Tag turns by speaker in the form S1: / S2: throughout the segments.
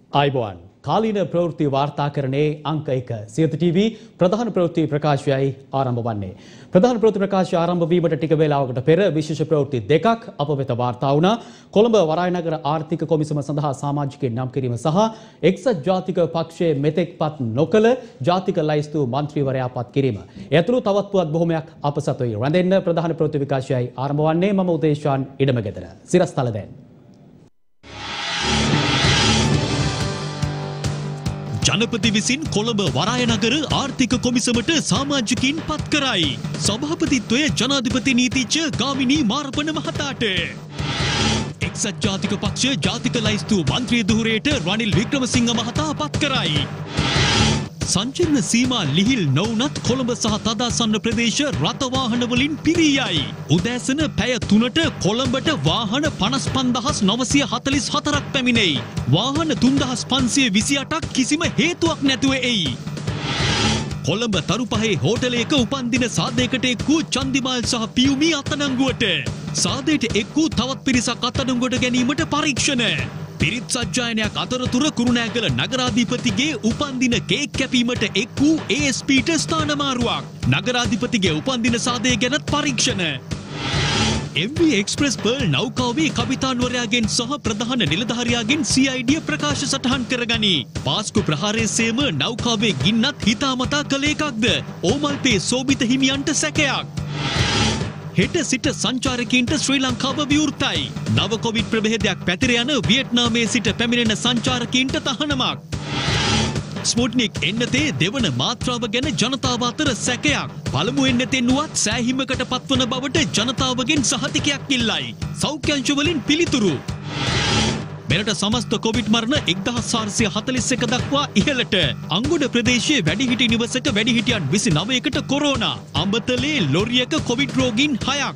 S1: आयुबोවන් කාලීන ප්‍රවෘත්ති වාර්තාකරණයේ අංක 1 සියත ටීවී ප්‍රධාන ප්‍රවෘත්ති ප්‍රකාශයයි ආරම්භ වන්නේ. ප්‍රධාන ප්‍රවෘත්ති ප්‍රකාශය ආරම්භ වීමට ටික වේලාවකට පෙර විශේෂ ප්‍රවෘත්ති දෙකක් අප වෙත වාර්තා වුණා. කොළඹ වරායනගර ආර්ථික කොමිසම සඳහා සමාජිකයන් නම් කිරීම සහ එක්සත් ජාතික පක්ෂයේ මෙතෙක්පත් නොකළ ජාතික ලයිස්තු මන්ත්‍රීවරයා පත් කිරීම. ඒ ඇතුළු තවත් පුවත් බොහොමයක් අප සතුයි. රැඳෙන්න ප්‍රධාන ප්‍රවෘත්ති විකාශයයි ආරම්භ වන්නේ. මම උදේශාන් ඉඩමගෙදර. සිරස්තල දැන්
S2: ජනපති විසින් කොළඹ වරායනගර ආර්ථික කොමිසමට සමාජිකින් පත් කරයි. සභාපතිත්වය ජනාධිපති නීතිඥ ගාමිණී මාරපන මහතාට. එක්සත් ජාතික පක්ෂ ජාතික ලයිස්තු මන්ත්‍රී දුහුරේට රනිල් වික්‍රමසිංහ මහතා පත් කරයි. සංචරණ සීමා ලිහිල් නොවුනත් කොළඹ සහ තදාසන්න ප්‍රදේශ රථ වාහන වලින් පිරී යයි. උදෑසන පැය 3ට කොළඹට වාහන 55944ක් පැමිණෙයි. වාහන 3528ක් කිසිම හේතුවක් නැතුව එයි. කොළඹ තරුපහේ හෝටලයක උපන්දින සාදයකට එක් වූ චන්දිමාල් සහ පියුමි අත්අඩංගුවට. සාදයට එක් වූ තවත් පිරිසක් අත්අඩංගුවට ගැනීමට පරීක්ෂණ. පිරිත් සජ්ජායනයක් අතරතුර කුරුණෑගල නගරාධිපතිගේ උපන්දින කේක් කැපීමට එක් වූ ASPට ස්ථානමාරුවක්. නගරාධිපතිගේ උපන්දින සාදය ගැනත් පරීක්ෂණ. MV එක්ස්ප්‍රස් පර්ල් නෞකාවේ කපිතාන්වරයාගෙන් සහ ප්‍රධාන නිලධාරියාගෙන් CID ප්‍රකාශ සටහන් කරගනි. පාස්කු ප්‍රහාරයේ සේම නෞකාවේ ගින්නත් හිතාමතා කළ එකක්ද? ඕමල්පේ සෝබිත හිමියන්ට සැකයක්. හෙට සිට සංචාරකීන්ට ශ්‍රී ලංකාව විවෘතයි. නව කොවිඩ් ප්‍රභේදයක් පැතිර යන වියට්නාමයේ සිට පැමිණෙන සංචාරකීන්ට තහනමක්. ස්පුට්නික් එන්නතේ දෙවන මාත්‍රාව ගැන ජනතාව අතර සැකයක්. පළමු එන්නතෙන් වුවත් සෑහීමකට පත්වන බවට ජනතාවගෙන් සහතිකයක් ඉල්ලයි. සෞඛ්‍ය අංශ වලින් පිළිතුරු. මෙරට සමස්ත කොවිඩ් මරණ 1441 දක්වා ඉහළට. අංගොඩ ප්‍රදේශයේ වැඩිහිටි නිවසක වැඩිහිටියන් 29කට කොරෝනා. අඹතලේ ලොරියක කොවිඩ් රෝගීන් 6ක්.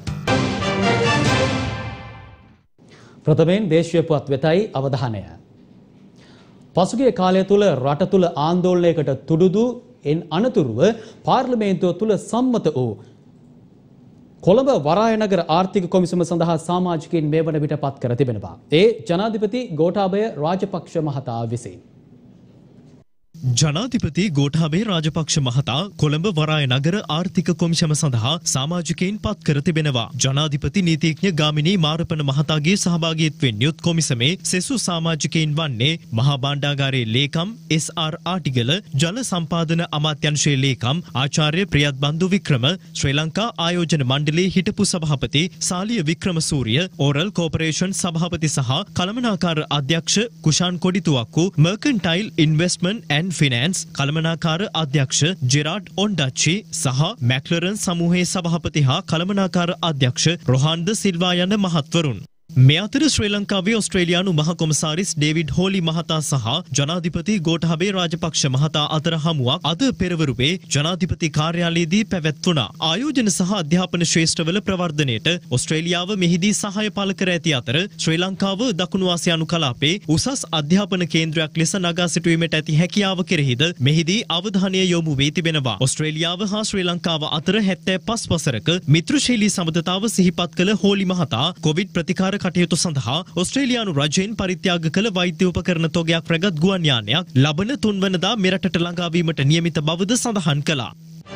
S1: ප්‍රථමයෙන් දේශීය පුවත් වෙතයි අවධානය. පසුගිය කාලය තුල රට තුල ආందోලනයකට තුඩුදු අනතුරුව පාර්ලිමේන්තුව තුල සම්මත වූ කොළඹ වරායනගර ආර්ථික කොමිසම සඳහා සමාජිකයින් මේ වන විට පත් කර තිබෙනවා. ඒ ජනාධිපති ගෝඨාභය රාජපක්ෂ මහතා විසින්.
S2: ජනාධිපති ගෝඨාභය රාජපක්ෂ මහතා කොළඹ වරායනගර ආර්ථික කොමිසම සඳහා සමාජිකයින් පත් කර තිබෙනවා. ජනාධිපති නීතිඥ ගාමිණී මාරපන මහතාගේ සහභාගීත්වයෙන් යුත් කොමිසමේ සෙසු සමාජිකයින් වන්නේ මහා භාණ්ඩාගාරයේ ලේකම් SR ආටිගල, ජල සම්පාදන අමාත්‍යංශයේ ලේකම් ආචාර්ය ප්‍රියත් බන්දු වික්‍රම, ශ්‍රී ලංකා ආයෝජන මණ්ඩලයේ හිටපු සභාපති සාලිය වික්‍රමසූරිය, ඕරල් කෝපරේෂන් සභාපති සහ කළමනාකාර අධ්‍යක්ෂ Kushan Kodituwakku, Mercantile Investment and Finance කළමනාකාර අධ්‍යක්ෂ ජෙරාඩ් ඔන්ඩච්චි සහ මැක්ලරන් සමූහයේ සභාපති හා කළමනාකාර අධ්‍යක්ෂ රොහාන්ද සිල්වා යන මහත්වරුන්. මේ අතර ශ්‍රී ලංකාවේ ඔස්ට්‍රේලියානු මහ කොමසාරිස් ඩේවිඩ් හෝලි මහතා සහ ජනාධිපති ගෝඨාභය රාජපක්ෂ මහතා අතර හමුවක් අද පෙරවරුවේ ජනාධිපති කාර්යාලයේදී පැවැත්වුණා. ආයෝජන සහ අධ්‍යාපන ශ්‍රේෂ්ඨවල ප්‍රවර්ධනයට ඔස්ට්‍රේලියාව මෙහිදී සහාය පළ කර ඇති අතර ශ්‍රී ලංකාව දකුණු ආසියානු කලාපේ උසස් අධ්‍යාපන කේන්ද්‍රයක් ලෙස නගා සිටුවීමට ඇති හැකියාව කෙරෙහිද මෙහිදී අවධානය යොමු වී තිබෙනවා. ඔස්ට්‍රේලියාව හා ශ්‍රී ලංකාව අතර 75 වසරක මිත්‍රශීලී සබඳතාව සිහිපත් කළ හෝලි මහතා කොවිඩ් ප්‍රතිකාර කටයුතු සඳහා ඔස්ට්‍රේලියානු රජයෙන් පරිත්‍යාග කළ වෛද්‍ය උපකරණ තොගයක් රැගත් ගුවන් යානයක් ලබන 3 වනදා මෙරටට ළඟා වීමට නියමිත බවද සඳහන් කළා.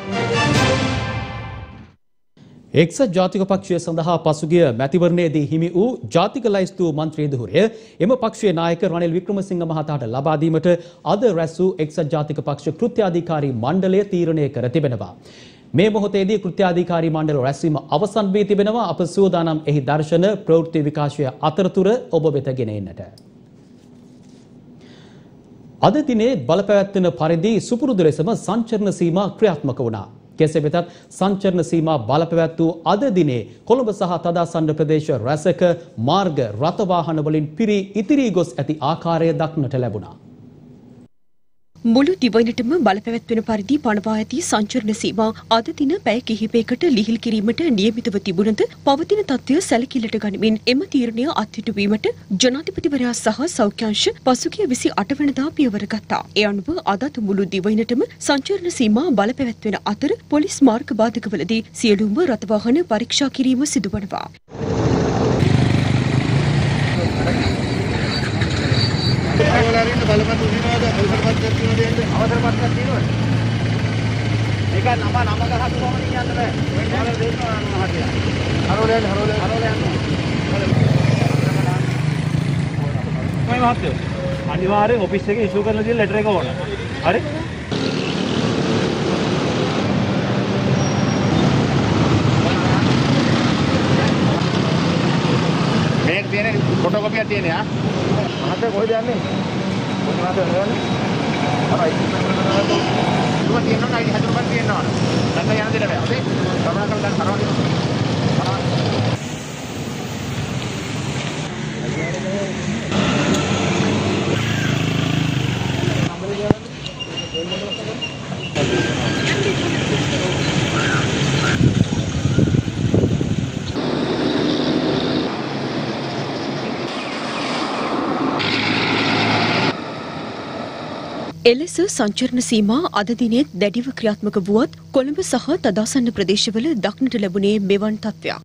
S1: එක්සත් ජාතික පක්ෂය සඳහා පසුගිය මැතිවරණයේදී හිමි වූ ජාතික ලයිස්තු මන්ත්‍රී දුහුරය එම පක්ෂයේ නායක රනිල් වික්‍රමසිංහ මහතාට ලබා දීමට අද රැස් වූ එක්සත් ජාතික පක්ෂ කෘත්‍යාධිකාරී මණ්ඩලය තීරණය කර තිබෙනවා. මේ මොහොතේදී කෘත්‍යාධිකාරී මණ්ඩල රැස්වීම අවසන් වී තිබෙනවා. අප සූදානම් එහි දර්ශන ප්‍රවෘත්ති විකාශය අතරතුර ඔබ වෙත ගෙන එන්නට. අද දිනේ බලපැවැත්වෙන පරිදි සුපුරුදු ලෙසම සංචරණ සීමා ක්‍රියාත්මක වුණා. කෙසේ වෙතත් සංචරණ සීමා බලපැවැත් වූ අද දිනේ කොළඹ සහ තදාසන්න ප්‍රදේශ රැසක මාර්ග රථ වාහන වලින් පිරී ඉතිරී ගොස් ඇති ආකාරය දක්නට ලැබුණා.
S3: මුළු දිවයිනටම බලපැවැත්වෙන පරිදි පනවා ඇති සංචරණ සීමා අද දින පැය කිහිපයකට ලිහිල් කිරීමට නියමිතව තිබුණද පවතින තත්ත්වය සැලකිල්ලට ගනිමින් එම තීරණය අත්හිටුවීමට ජනාධිපතිවරයා සහ සෞඛ්‍ය අංශ පසුගිය 28 වෙනිදා පියවර ගත්තා. ඒ අනුව අදත් මුළු දිවයිනටම සංචරණ සීමා බලපැවැත්වෙන අතර පොලිස් මාර්ග බාධකවලදී සියලුම රථ වාහන පරීක්ෂා කිරීම සිදුවනවා.
S4: අරින්න බලපත් උදිනවද අවසරපත් කරතිනවද යන්නේ අවසරපත් කරතිනවද ඒක නම ගහතු කොහොමද කියන්න බෑ ඔය කාලේ දෙන්නවා හරිය හරෝලෙන් මම මහත්තයෝ අනිවාර්යෙන් ඔෆිස් එකේ ඉෂුව කරලා තියෙන ලෙටර් එක ඕන හරි මේක තියෙන ෆොටෝකෝපියක් තියෙන්නේ ආ මහත්තයා කොහෙද යන්නේ කොහොමද යන්නේ අරයි දුක තියෙනවා නයි හදුරපත් තියෙනවා දැන් යන්න දෙන්න බෑ හරි කරුණාකරලා දැන් කරවන්න
S3: එලෙස සංචරණ සීමා අද දිනෙත් දැඩිව ක්‍රියාත්මක වුවත් කොළඹ සහ තදාසන්න ප්‍රදේශවල දක්නට ලැබුණේ මෙවන් තත්ත්වයක්.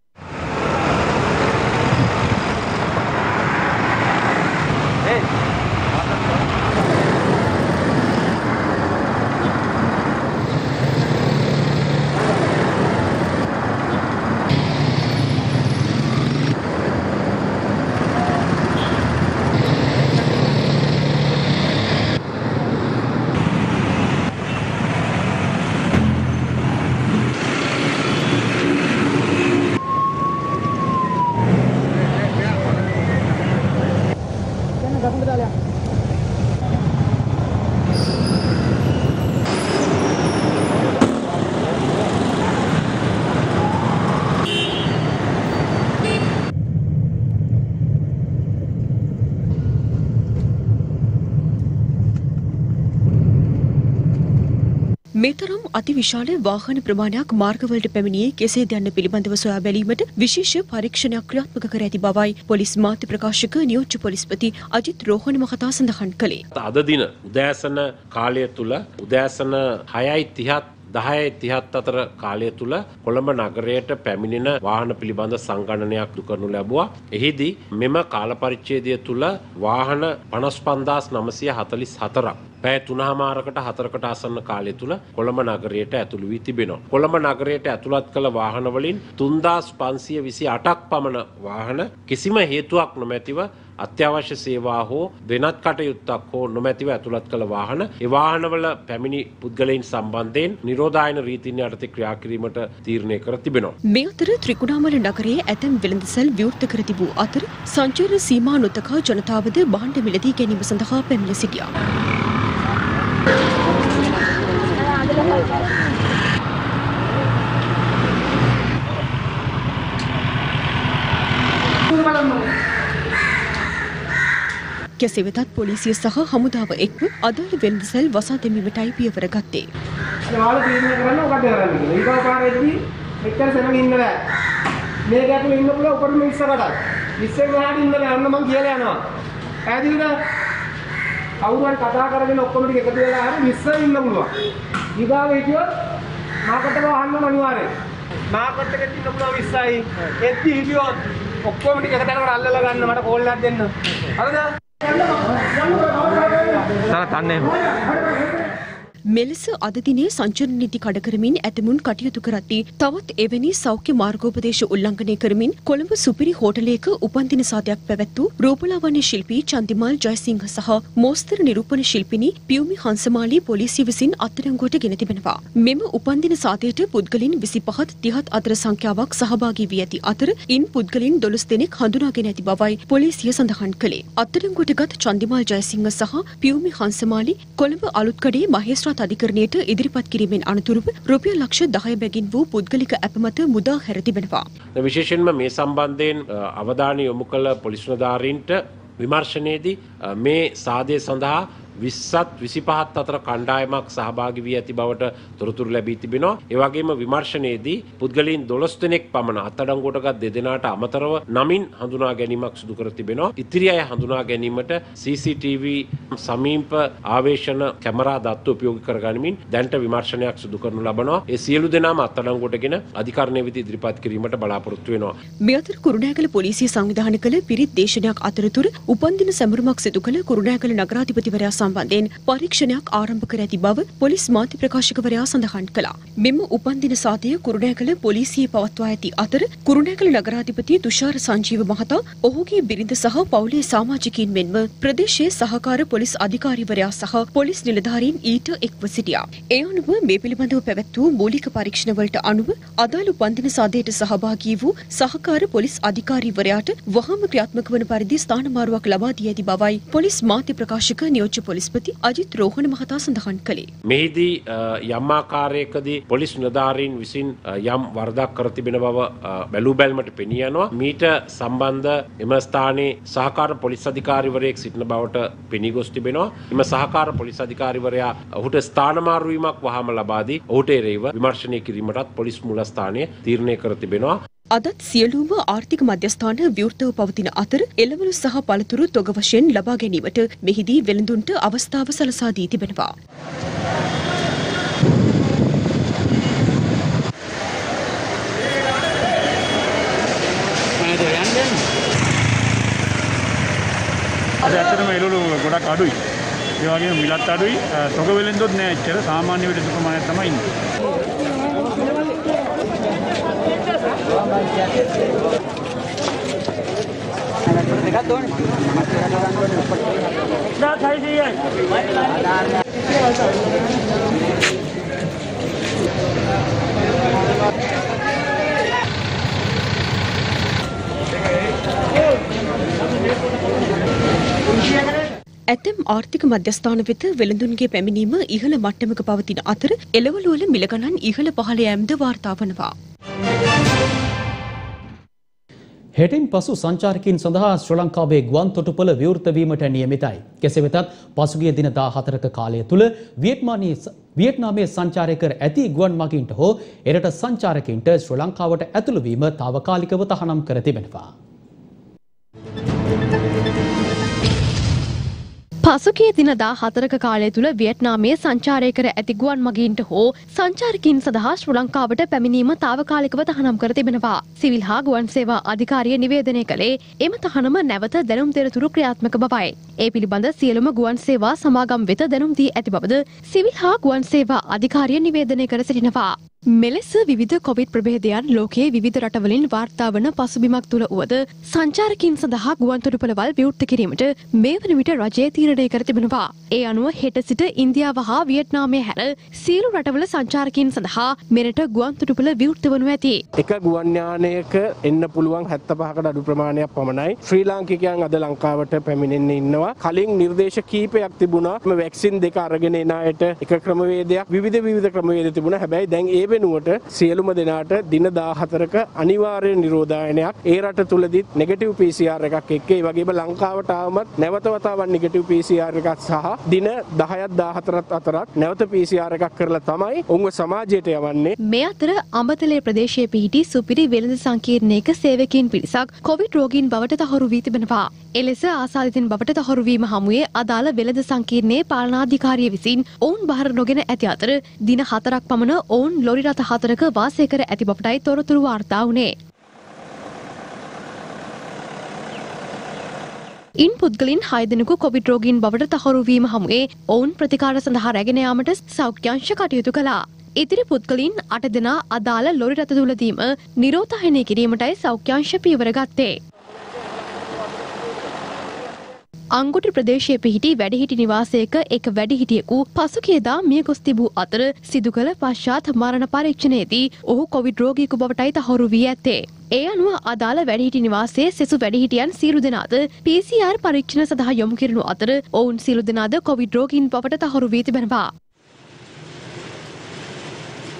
S3: මෙතරම් අතිවිශාල වාහන ප්‍රමාණයක් මාර්ගවලට පැමිණියේ කෙසේද යන්න පිළිබඳව සොයා බැලීමට විශේෂ පරීක්ෂණයක් ක්‍රියාත්මක කර ඇති බවයි පොලිස් මාධ්‍ය ප්‍රකාශක නියෝජ්‍ය පොලිස්පති අජිත් රෝහණ මහතා සඳහන් කළේ.
S5: අද දින උදෑසන කාලය තුල උදෑසන 6:30 10:30 අතර කාලය තුල කොළඹ නගරයට පැමිණෙන වාහන පිළිබඳ සංගණනයක් කරනු ලැබුවා. එහිදී මෙම කාල පරිච්ඡේදය තුල වාහන 55944ක් පැය 3මාරකට 4කට ආසන්න කාලය තුල කොළඹ නගරයට ඇතුළු වී තිබෙනවා. කොළඹ නගරයට ඇතුළත් කළ වාහන වලින් 3528ක් පමණ වාහන කිසිම හේතුවක් නොමැතිව අත්‍යවශ්‍ය සේවා හෝ වෙනත් කටයුත්තක් හෝ නොමැතිව ඇතුළත් කළ වාහන ඒ වාහනවල පැමිණි පුද්ගලයන් සම්බන්ධයෙන් නිරෝධායන රීතීන් යටතේ ක්‍රියා කිරීමට තීරණය කර තිබෙනවා.
S3: මේ අතර ත්‍රිකුණාමල නගරයේ ඇතැම් වෙළඳසැල් විවෘත කර තිබූ අතර සංචාර සීමා නොතකා ජනතාවද භාණ්ඩ මිලදී ගැනීම සඳහා පැමිණ සිටියා. කෙසේ වෙතත් පොලිසිය සහ හමුදාව එක්ව අදාළ වෙළඳසැල් වසා දැමීමටයි පියවර ගත්තේ.
S6: වාල තීරණය කරන්න ඔකට කරන්න කියලා. ඊගා පාරේදී මෙච්චර සෙනග ඉන්න බෑ. මේක ඇතුලේ ඉන්න පුළුවන් උඩම ඉස්සරහට. ඉස්සෙන් ගහට ඉන්න බෑ. අන්න මං කියලා යනවා. ඈදින්ද කවුරුන් කතා කරගෙන ඔක්කොම ටික එකතු වෙලා හරි ඉස්සර ඉන්න පුළුවන්. ඊගාව හිටියොත් මාකට වහන්න අනිවාර්යයි. මාකට එකේ ඉන්න පුළුවන් ඉස්සයි. එද්දි හිටියොත් ඔක්කොම ටික එක තැනකට අල්ලලා ගන්න මට කෝල් එකක් දෙන්න. හරිද?
S3: මෙලෙස අද දිනේ සංචරණ නීති කඩ කරමින් ඇතමුන් කටයුතු කරද්දී තවත් එවැනි සෞඛ්‍ය මාර්ගෝපදේශ උල්ලංඝනය කරමින් කොළඹ සුපිරි හෝටලයක උපන්දින සාදයක් පැවැත්වූ රූපලාවන්‍ය ශිල්පී චන්දිමාල් ජයසිංහ සහ මෝස්තර නිරූපණ ශිල්පිනී පියුමි හංසමාලී පොලිසිය විසින් අත්අඩංගුවට ගෙන තිබෙනවා. මෙම උපන්දින සාදයට පුද්ගලින් 25ත් 30ත් අතර සංඛ්‍යාවක් සහභාගී වී ඇති අතර ඉන් පුද්ගලින් 12 දෙනෙක් හඳුනාගෙන ඇති බවයි පොලිසිය සඳහන් කළේ. අත්අඩංගුවටගත් චන්දිමාල් ජයසිංහ සහ පියුමි හංසමාලී කොළඹ අලුත්කඩේ මහේස්ත්‍රාත් අධිකරණයට ඉදිරිපත් කිරීමෙන් අනතුරුව රුපියල් ලක්ෂ 10 බැගින් වූ පුද්ගලික ඇප මත මුදා හැර තිබෙනවා.
S5: විශේෂයෙන්ම මේ සම්බන්ධයෙන් අවධානය යොමු කළ පොලිස් නිලධාරීන්ට විමර්ශනයේදී මේ සාදය සඳහා 20ත් 25ත් අතර කණ්ඩායමක් සහභාගී වී ඇති බවට තොරතුරු ලැබී තිබෙනවා. ඒ වගේම විමර්ශනයේදී පුද්ගලයන් 12 දෙනෙක් පමණ අත්අඩංගුවටගත් දෙදෙනාට අමතරව නමින් හඳුනා ගැනීමක් සිදු කර තිබෙනවා. ඉතිරි අය හඳුනා ගැනීමට CCTV සමීප ආවේශන කැමරා දත්ත උපයෝගී කර ගනිමින් දැනට විමර්ශනයක් සිදු කරනු ලබනවා. ඒ සියලු දෙනාම අත්අඩංගුවටගෙන අධිකරණය වෙත ඉදිරිපත් කිරීමට බලාපොරොත්තු වෙනවා.
S3: මේ අතර කුරුණෑගල පොලිසිය සංවිධානය කළ පිරිත් දේශනයක් අතරතුර උපන්දින සැමරුමක් සිදු කළ කුරුණෑගල නගරාධිපතිවරයා සම්බන්ධයෙන් පරීක්ෂණයක් ආරම්භ කර ඇති බව පොලිස් මාධ්‍ය ප්‍රකාශකවරයා සඳහන් කළා. මෙම උපන්දින සාදය කුරුණෑගල පොලිසියේ පවත්වා ඇති අතර කුරුණෑගල නගරාධිපති තුෂාර සංජීව මහතා ඔහුගේ බිරිඳ සහ පවුලේ සමාජිකයින් මෙන්ම ප්‍රදේශයේ සහකාර පොලිස් අධිකාරීවරයා සහ පොලිස් නිලධාරීන් ඊට එක්ව සිටියා. ඒ අනුව මේ පිළිබඳව පැවැත් වූ මූලික පරීක්ෂණවලට අනුව අදාළ උපන්දින සාදයට සහභාගී වූ සහකාර පොලිස් අධිකාරීවරයාට වහාම ක්‍රියාත්මක වන පරිදි ස්ථානමාරුවක් ලබා දී ඇති බවයි පොලිස් මාධ්‍ය ප්‍රකාශක නියෝජ්‍ය පොලිස්පති අජිත් රෝහණ මහතා සඳහන් කළේ.
S5: මෙහිදී යම් ආකාරයකදී පොලිස් නිලධාරීන් විසින් යම් වරදක් කර තිබෙන බව බැලූ බැල්මට පෙනී යනවා. මීට සම්බන්ධ එම ස්ථානයේ සහකාර පොලිස් අධිකාරීවරයෙක් සිටින බවට පෙනී ගොස් තිබෙනවා. එම සහකාර පොලිස් අධිකාරීවරයා ඔහුට ස්ථානමාරු වීමක් වහාම ලබා දී ඔහුට එරෙහිව විමර්ශනය කිරීමටත් පොලිස් මූලස්ථානය තීරණය කර තිබෙනවා.
S3: අදත් සියලුම ආර්ථික මධ්‍යස්ථාන විවෘතව පවතින අතර එළවලු සහ පළතුරු තොග වශයෙන් ලබා ගැනීමට මෙහිදී වෙළඳුන්ට අවස්ථාව සලසා දී තිබෙනවා.
S7: අද ඇත්තටම එළවලු ගොඩක් අඩුයි. ඒ වගේම මිලත් අඩුයි. තොග වෙළඳොත් නෑ එච්චර. සාමාන්‍ය වෙළඳ ප්‍රමාණයක් තමයි ඉන්නේ.
S3: ඇතැම් ආර්ථික මධ්‍යස්ථාන වෙත වෙළඳුන්ගේ පැමිණීම ඉහළ මට්ටමක පවතින අතර එළවලු වල මිල ගණන් ඉහළ පහළ යෑමද වාර්තා වනවා.
S1: හෙටින් පසු සංචාරකයන් සඳහා ශ්‍රී ලංකාවේ ගුවන් තොටුපළ විවෘත වීමට නියමිතයි. කෙසේ වෙතත් පසුගිය දින 14ක කාලය තුල වියට්නාමයේ සංචාරය කර ඇති ගුවන් මගීන්ට හෝ එරට සංචාරකයන්ට ශ්‍රී ලංකාවට ඇතුළු වීම తాවකාලිකව තහනම් කර තිබෙනවා.
S8: පසුගිය දින 14ක කාලය තුල වියට්නාමයේ සංචාරය කර ඇති ගුවන් මගීන්ට හෝ සංචාරකයන් සඳහා ශ්‍රී ලංකාවට පැමිණීම తాවකාලිකව තහනම් කර තිබෙනවා. සිවිල් හා ගුවන් සේවා අධිකාරිය නිවේදනය කළේ එම තහනම නැවත දැනුම් දෙනතුරු ක්‍රියාත්මක බවයි. ඒ පිළිබඳ සියලුම ගුවන් සේවා සමාගම් වෙත දැනුම් දී ඇති බවද සිවිල් හා ගුවන් සේවා අධිකාරිය නිවේදනය කර සිටිනවා. මෙලෙස විවිධ කොවිඩ් ප්‍රභේදයන් ලෝකයේ විවිධ රටවලින් වාර්තා වන පසුබිමක් තුල වුවද සංචාරකයන් සඳහා ගුවන් තොටුපළවල් විවෘත කිරීමට මේ වන විට රජය තීරණය කර තිබෙනවා. ඒ අනුව හෙට සිට ඉන්දියාව හා වියට්නාමය හැර සියලු රටවල සංචාරකයන් සඳහා මෙරට ගුවන් තොටුපළ විවෘත වනු ඇති.
S6: එක ගුවන් යානයක එන්න පුළුවන් 75කට අඩු ප්‍රමාණයක් පමණයි. ශ්‍රී ලාංකිකයන් අද ලංකාවට පැමිණෙන්න ඉන්නවා. කලින් නිර්දේශ කීපයක් තිබුණා. වැක්සින් දෙක අරගෙන එන අයට එක ක්‍රමවේදයක් විවිධ ක්‍රමවේද තිබුණා. හැබැයි දැන් ඒ වෙනුවට සියලුම දෙනාට දින 14ක අනිවාර්ය නිරෝධායනයක් ඒ රට තුලදීත් නෙගටිව් PCR එකක් එක්ක ඒ වගේම ලංකාවට ආවමත් නැවත වතාවක් නෙගටිව් PCR එකක් සහ දින 10ක් 14ක් අතරත් නැවත PCR එකක් කරලා තමයි උන්ව සමාජයට යවන්නේ.
S8: මේ අතර අඹතලේ ප්‍රදේශයේ පිහිටි සුපිරි වෙළඳ සංකීර්ණයක සේවකයන් පිරිසක් කොවිඩ් රෝගීන් බවට තහවුරු වී තිබෙනවා. එලෙස ආසාදිතයින් බවට තහවුරු වීම හමුවේ අදාළ වෙළඳ සංකීර්ණයේ පාලනාධිකාරිය විසින් ඔවුන් බාර නොගෙන ඇති අතර දින 4ක් පමණ ඔවුන් ලොරි රථ 4ක වාසය කර ඇති බවටයි තොරතුරු වාර්තා වුණේ. ඉන් පුද්ගලින් 6 දෙනෙකු කොවිඩ් රෝගීන් බවට තහවුරු වීම හමුවේ ඔවුන් ප්‍රතිකාර සඳහා රැගෙන යාමට සෞඛ්‍යංශ කටයුතු කළා. ඉදිරි පුද්ගලින් 8 දෙනා අදාළ ලොරි රථ තුලදීම නිරෝධායනය කිරීමටයි සෞඛ්‍යංශ පියවර ගත්තේ. අංගුටි ප්‍රදේශයේ පිහිටි වැඩිහිටි නිවාසයක එක් වැඩිහිටියෙකු පසුගියදා මිය ගොස් තිබූ අතර සිදු කළ පශ්චාත් මරණ පරීක්ෂණයේදී ඔහු කොවිඩ් රෝගියෙකු බවටයි තහවුරු වී ඇත්තේ. ඒ අනුව අදාළ වැඩිහිටි නිවාසයේ සෙසු වැඩිහිටියන් සියලු දෙනාද PCR පරීක්ෂණ සඳහා යොමු කෙරුණු අතර ඔවුන් සියලු දෙනාද කොවිඩ් රෝගීන් බවට තහවුරු වී තිබෙනවා.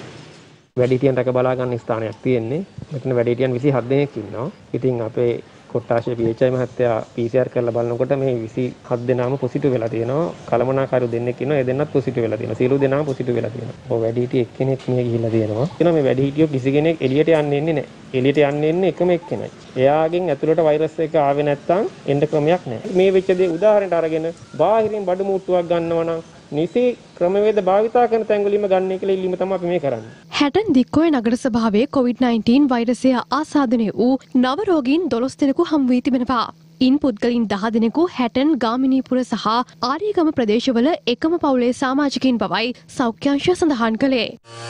S9: වැඩිහිටියන් රැක බලා ගන්න ස්ථානයක් තියෙන්නේ. මෙතන වැඩිහිටියන් 27 දෙනෙක් ඉන්නවා. ඉතින් අපේ
S6: කොට්ටාශය PHI මහත්තයා PCR කරලා බලනකොට මේ 27 දෙනාම පොසිටිව් වෙලා තියෙනවා. කලමනාකාරයෝ දෙන්නෙක් ඉන්නවා. ඒ දෙන්නත් පොසිටිව් වෙලා තියෙනවා. සියලු දෙනාම පොසිටිව් වෙලා තියෙනවා. ඔය වැඩිහිටිය එක්කෙනෙක් මිය ගිහිල්ලා තියෙනවා. එනවා මේ වැඩිහිටියෝ කිසි කෙනෙක් එළියට යන්නේ නැහැ. එළියට යන්නේ එකම එක්කෙනයි. එයාගෙන් ඇතුළට වෛරස් එක ආවේ නැත්නම් එන්න ක්‍රමයක් නැහැ. මේ වෙච්ච දේ උදාහරණයට අරගෙන බාහිරින් බඩු මුට්ටුවක් ගන්නවා නම් නිසි ක්‍රමවේද භාවිතා කරන තැන්වලින්ම ගන්න කියලා ඉල්ලීම තමයි අපි මේ කරන්නේ.
S8: හැටන් දික්කොය නගර සභාවේ COVID-19 වෛරසය ආසාදනය වූ නව රෝගීන් 12 දෙනෙකු හමු වී තිබෙනවා. ඉන් පුද්ගලින් 10 දෙනෙකු හැටන් ගාමිණීපුර සහ ආරියගම ප්‍රදේශවල එකම පවුලේ සමාජිකයින් බවයි සෞඛ්‍ය අංශය සඳහන් කළේ.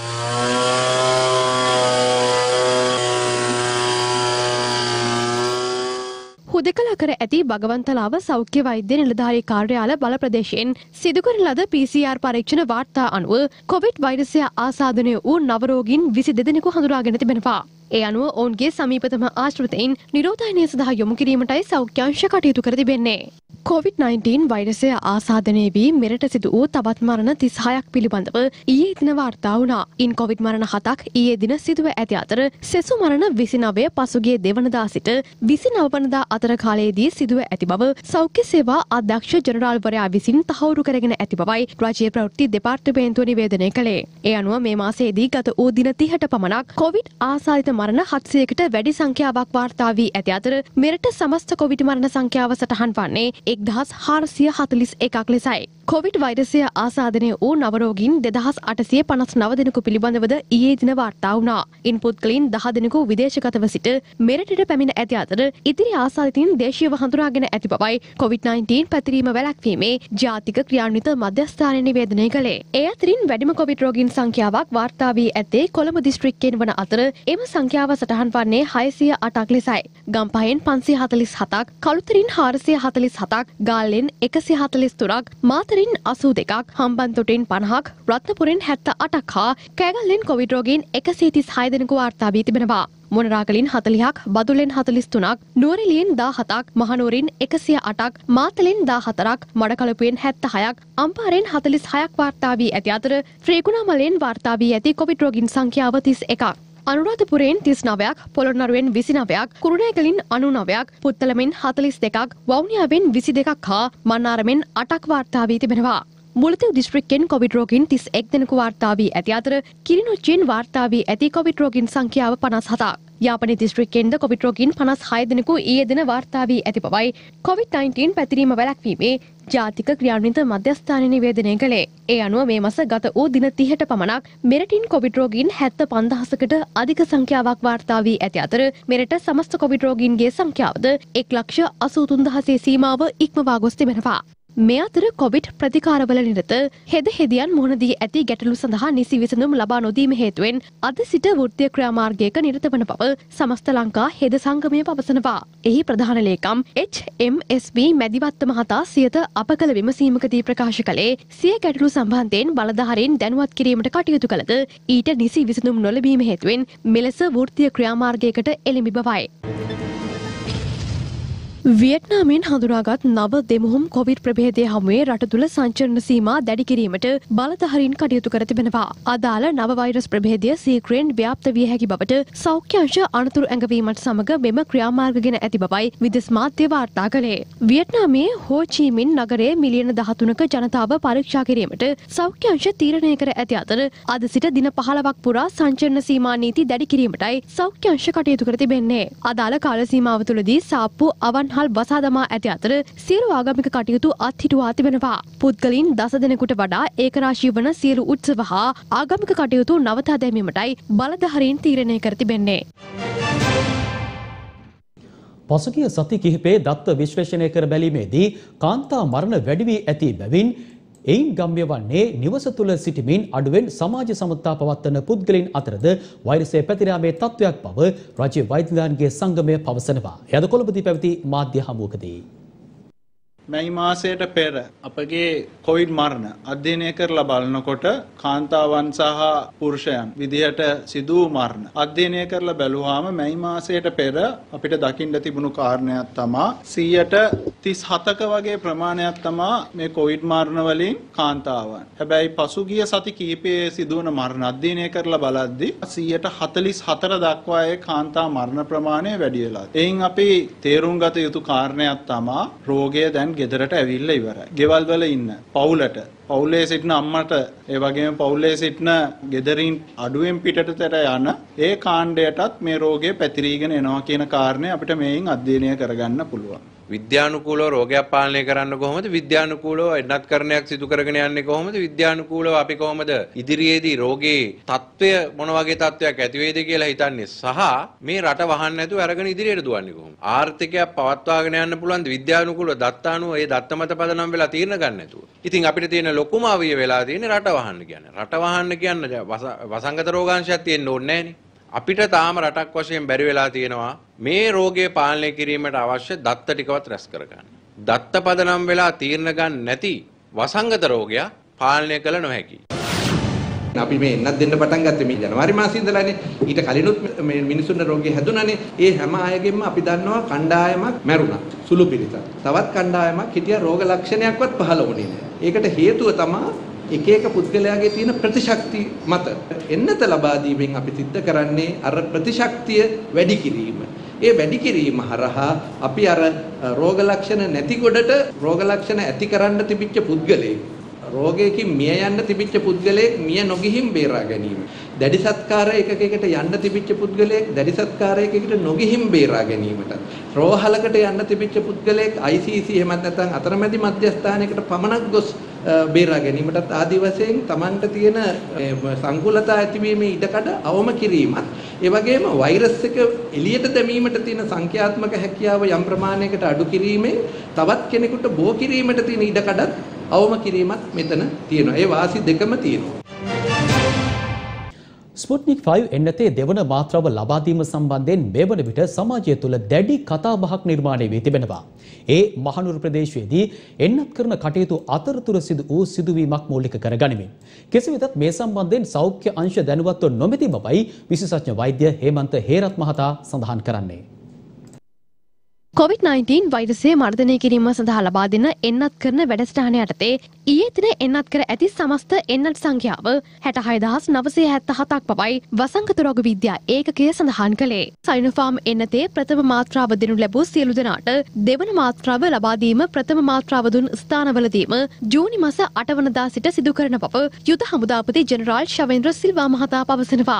S8: හුදකලා කර ඇති භගවන්තලාව සෞඛ්‍ය වෛද්‍ය නිලධාරී කාර්යාල බල ප්‍රදේශයෙන් සිදු කරන ලද PCR පරීක්ෂණ වාර්තා අනුව කොවිඩ් වෛරසය ආසාදනය වූ නව රෝගීන් 22 දෙනෙකු හඳුනාගෙන තිබෙනවා. ඒ අනුව ඔවුන්ගේ සමීපතම ආශ්‍රිතයින් නිරෝධායනය සඳහා යොමු කිරීමටයි සෞඛ්‍ය අංශ කටයුතු කර තිබෙන්නේ. COVID-19 වෛරසය ආසාදනය වී මෙරට සිදු වූ තවත් මරණ 36ක් පිළිබඳව ඊයේ දින වාර්තා වුණා. ඉන් කොවිඩ් මරණ 7ක් ඊයේ දින සිදුව ඇති අතර සෙසු මරණ 29 පසුගිය දෙවනදා සිට 29 වනදා අතර කාලයේදී සිදුව ඇති බව සෞඛ්‍ය සේවා අධ්‍යක්ෂ ජනරාල්වරයා විසින් තහවුරු කරගෙන ඇති බවයි රාජ්‍ය ප්‍රවෘත්ති දෙපාර්තමේන්තුව නිවේදනය කළේ. ඒ අනුව මේ මාසයේදී ගත වූ දින 30ට පමණක් කොවිඩ් ආසාදිත මරණ 700කට වැඩි සංඛ්‍යාවක් වාර්තා වී ඇති අතර මෙරට සමස්ත කොවිඩ් මරණ සංඛ්‍යාව සටහන් වන්නේ 1441ක් ලෙසයි. කොවිඩ් වෛරසය ආසාදනය වූ නව රෝගීන් 2859 දෙනෙකු පිළිබඳවද ඊයේ දින වාර්තා වුණා. ඉන් පුද්ගලයන් 10 දෙනෙකු විදේශගතව සිට මෙරටට පැමිණ ඇති අතර ඉදිරි ආසාදිතින් දේශීයව හඳුනාගෙන ඇති බවයි COVID-19 පැතිරීම වැළැක්වීමේ ජාතික ක්‍රියාන්විත මධ්‍යස්ථානය නිවේදනය කළේ. ඒ අතරින් වැඩිම කොවිඩ් රෝගීන් සංඛ්‍යාවක් වාර්තා වී ඇත්තේ කොළඹ දිස්ත්‍රික්කයෙන් වන අතර එම සංඛ්‍යාව සටහන් වන්නේ 608ක් ලෙසයි. ගම්පහෙන් 547ක්, කළුතරින් 447ක්, ගාල්ලෙන් 143ක්, මාතරින් 82ක්, හම්බන්තොටින් 50ක්, රත්නපුරෙන් 78ක් හා කෑගල්ලෙන් කොවිඩ් රෝගීන් 136 දෙනෙකු වාර්තා වී තිබෙනවා. මොනරාගලින් 40ක්, බදුල්ලෙන් 43ක්, නුවරඑළියෙන් 17ක්, මහනුවරින් 108ක්, මාතලෙන් 14ක්, මඩකලපුවෙන් 76ක්, අම්පාරෙන් 46ක් වාර්තා වී ඇති අතර ශ්‍රීගුණාමලෙන් වාර්තා වී ඇති කොවිඩ් රෝගීන් සංඛ්‍යාව 31ක්. අනුරාධපුරයෙන් 39ක්, පොළොන්නරුවෙන් 29ක්, කුරුණෑගලින් 99ක්, පුත්තලමෙන් 42ක්, වවුනියාවෙන් 22ක් හා මන්නාරමෙන් 8ක් වාර්තා වී තිබෙනවා. මුලතිව් දිස්ත්‍රික්කෙන් කොවිඩ් රෝගීන් 31 දෙනෙකු වාර්තා වී ඇති අතර කිරිනොච්චියෙන් වාර්තා වී ඇති කොවිඩ් රෝගීන් සංඛ්‍යාව 57ක්. යාපනයේ දිස්ත්‍රික්කෙන්ද කොවිඩ් රෝගීන් 56 දෙනෙකු ඊයේ දින වාර්තා වී ඇති බවයි COVID-19 පැතිරීම වැළැක්වීමේ ජාතික ක්‍රියාන්විත මධ්‍යස්ථානය නිවේදනය කළේ. ඒ අනුව මේ මාස ගත වූ දින 30ට පමණක් මෙරටින් කොවිඩ් රෝගීන් 75000කට අධික සංඛ්‍යාවක් වාර්තා වී ඇති අතර මෙරට සමස්ත කොවිඩ් රෝගීන්ගේ සංඛ්‍යාවද 1,83,000 සීමාව ඉක්මවා ගොස් තිබෙනවා. මේ අතර කොවිඩ් ප්‍රතිකාරවල නිරත හෙදියන් මුහුණ දී ඇති ගැටලු සඳහා නිසි විසඳුම් ලබා නොදීම හේතුවෙන් අද සිට වෘත්තීය ක්‍රියාමාර්ගයක නිරත වන බව සමස්ත ලංකා හෙද සංගමය පවසනවා. එහි ප්‍රධාන ලේකම් HMSB මැදිවත්ත මහතා සියත අප කළ විමසීමකදී ප්‍රකාශ කළේ සිය ගැටලු සම්බන්ධයෙන් බලධාරීන් දැනුවත් කිරීමට කටයුතු කළද ඊට නිසි විසඳුම් නොලැබීම හේතුවෙන් මෙලෙස වෘත්තීය ක්‍රියාමාර්ගයකට එළඹි බවයි. වියට්නාමයෙන් හඳුනාගත් නව දෙමුහුම් කොවිඩ් ප්‍රභේදය හමුවේ රට තුළ සංචරණ සීමා දැඩි කිරීමට බලධාරීන් කටයුතු කර තිබෙනවා. අදාළ නව වෛරස් ප්‍රභේදය සීක්‍රයෙන් ව්‍යාප්ත විය හැකි බවට සෞඛ්‍ය අංශ අනතුරු ඇඟවීමත් සමග මෙම ක්‍රියාමාර්ග ගෙන ඇති බවයි විදෙස් මාධ්‍ය වාර්තා කළේ. වියට්නාමයේ හෝ චී මින් නගරයේ මිලියන 13ක ජනතාව පරීක්ෂා කිරීමට සෞඛ්‍ය අංශ තීරණය කර ඇති අතර අද සිට දින 15ක් පුරා සංචරණ සීමා නීති දැඩි කිරීමටයි සෞඛ්‍ය අංශ කටයුතු කර තිබෙන්නේ. අදාළ කාල සීමාව තුළදී සාප්පු අවන් හල් බසා දමා ඇති අතර සියලු ආගමික කටයුතු අත්හිටුවා තිබෙනවා. පුද්ගලයන් 10 දෙනෙකුට වඩා ඒකරාශී වන සියලු උත්සව හා ආගමික කටයුතු නවතා දැමීමටයි බලධාරීන් තීරණය කර තිබෙන්නේ.
S1: පසුගිය සති කිහිපයේ දත්ත විශ්ලේෂණය කර බැලීමේදී කාන්තා මරණ වැඩි වී ඇති බැවින් එයින් ගම්‍ය වන්නේ නිවස තුළ සිටිමින් අඩුවෙන් සමාජ සමත්තා පවත්වන පුද්ගලයන් අතරද වෛරසය පැතිර යාමේ තත්ත්වයක් බව රාජ්‍ය වෛද්‍ය විද්‍යාන්ගේ සංගමය පවසනවා. එයද කොළඹදී පැවති මාධ්‍ය හමුවකදී
S9: මැයි මාසයට පෙර අපගේ කොවිඩ් මරණ අධ්‍යයනය කරලා බලනකොට කාන්තාවන් සහ පුරුෂයන් විදිහට සිදු වූ මරණ අධ්‍යයනය කරලා බැලුවාම මැයි මාසයට පෙර අපිට දකින්න තිබුණු කාරණයක් තමයි 37ක වගේ ප්‍රමාණයක් තමයි මේ කොවිඩ් මරණ වලින් කාන්තාවන්. හැබැයි පසුගිය සති කිහිපයේ සිදුවන මරණ අධ්‍යයනය කරලා බලද්දී 44 දක්වා ඒ කාන්තා මරණ ප්‍රමාණය වැඩි වෙලා. එයින් අපි තේරුම් ගත යුතු කාරණයක් තමයි රෝගය දැන් ගෙදරට ඇවිල්ලා ඉවරයි. ගෙවල් වල ඉන්න පවුලට පවුලේ සිටින අම්මට ඒ වගේම පවුලේ සිටින ගෙදරින් අඩුවෙන් පිටතට යන ඒ කාණ්ඩයටත් මේ රෝගය පැතිරීගෙන එනවා කියන කාරණය අපිට මේන් අධ්‍යයනය කරගන්න පුළුවන්.
S10: විද්‍යානුකූලව රෝගයක් පාලනය කරන්න කොහොමද? විද්‍යානුකූලව එන්නත්කරණයක් සිදු කරගෙන යන්නේ කොහොමද? විද්‍යානුකූලව අපි කොහොමද ඉදිරියේදී රෝගේ තත්ත්වය මොන වගේ තත්ත්වයක් ඇති වේද කියලා හිතන්නේ සහ මේ රට වහන්න නැතුව අරගෙන ඉදිරියට දුවන්නේ කොහොමද? ආර්ථිකය පවත්වාගෙන යන්න පුළුවන් විද්‍යානුකූලව දත්තානුව ඒ දත්ත මත පදනම් වෙලා තීරණ ගන්න නැතුව. ඉතින් අපිට තියෙන ලොකුම අවිය වෙලා තියෙන්නේ රට වහන්න කියන්නේ. රට වහන්න කියන්නේ වසංගත රෝගාංශයක් තියෙන්න ඕනේ නැහනේ. අපිට තාම රටක් වශයෙන් බැරි වෙලා තියෙනවා මේ රෝගය පාලනය කිරීමට අවශ්‍ය දත්ත ටිකවත් රැස් කරගන්න. දත්ත පදනම් වෙලා තීරණ ගන්න නැති වසංගත රෝගයක් පාලනය කළ නොහැකි.
S11: අපි මේ එන්නත් දෙන්න පටන් ගත්තේ මේ ජනවාරි මාසයේ ඉඳලානේ. ඊට කලිනුත් මේ මිනිසුන්ට රෝගය හැදුණානේ. ඒ හැම අයගෙම අපි දන්නවා කණ්ඩායමක් මැරුණා. සුළු පිරිසක්. තවත් කණ්ඩායමක් හිටියා රෝග ලක්ෂණයක්වත් පහළ වුණේ නැහැ. ඒකට හේතුව තමයි එක එක පුද්ගලයාගේ තියෙන ප්‍රතිශක්ති මත එන්නත ලබා දීමෙන් අපි සිද්ධ කරන්නේ අර ප්‍රතිශක්තිය වැඩි කිරීම. ඒ වැඩි කිරීම හරහා අපි අර රෝග ලක්ෂණ නැති කොටට රෝග ලක්ෂණ ඇති කරන්න තිබිච්ච පුද්ගලයෙක් රෝගයකින් මිය යන්න තිබිච්ච පුද්ගලයෙක් මිය නොගිහින් බේරා ගැනීම. දැඩි සත්කාර එකකයකට යන්න තිබිච්ච පුද්ගලයෙක් දැඩි සත්කාරයකකට නොගිහින් බේරා ගැනීමට. රෝහලකට යන්න තිබිච්ච පුද්ගලයෙක් ICC එහෙමත් නැත්නම් අතරමැදි මධ්‍යස්ථානයකට පමණක් ගොස් බේරා ගැනීමටත් ආදි වශයෙන් Tamanට තියෙන සංකූලතා ඇතිවීමේ ඉඩකඩ අවම කිරීමත් ඒ වගේම වෛරස් එක එළියට දැමීමට තියෙන සංඛ්‍යාත්මක හැකියාව යම් ප්‍රමාණයකට අඩු කිරීමෙන් තවත් කෙනෙකුට බෝ කිරීමට තියෙන ඉඩකඩත් අවම කිරීමත් මෙතන තියෙනවා. ඒ වාසි දෙකම තියෙනවා.
S1: ස්පුට්නික් 5 එන්නතේ දෙවන මාත්‍රාව ලබා දීම සම්බන්ධයෙන් මේ වන විට සමාජය තුළ දැඩි කතාබහක් නිර්මාණය වී තිබෙනවා. ඒ මහනුවර ප්‍රදේශයේදී එන්නත් කරන කටයුතු අතරතුර සිදු වූ සිදුවීමක් මූලික කරගනිමින් කෙසේ වෙතත් මේ සම්බන්ධයෙන් සෞඛ්‍ය අංශ දැනුවත්ව නොමැති බවයි විශේෂඥ වෛද්‍ය හේමන්ත හේරත් මහතා සඳහන් කරන්නේ.
S8: COVID-19 වෛරසය මර්ධනය කිරීම සඳහා ලබා දෙන එන්නත් කරන වැඩසටහන යටතේ ඊයේ දින එන්නත් කර ඇති සමස්ත එන්නත් සංඛ්‍යාව 66977ක් බවයි වසංගත රෝග විද්‍යා ඒකකය සඳහන් කළේ. සයිනෝෆාර්ම් එන්නතේ ප්‍රථම මාත්‍රාව දෙනු ලැබූ සියලු දෙනාට දෙවන මාත්‍රාව ලබා දීම ප්‍රථම මාත්‍රාව දුන් ස්ථානවලදීම ජූනි මාස 8 වනදා සිට සිදු කරන බව යුද හමුදාපති ජෙනරාල් ශවේන්ද්‍ර සිල්වා මහතා පවසනවා.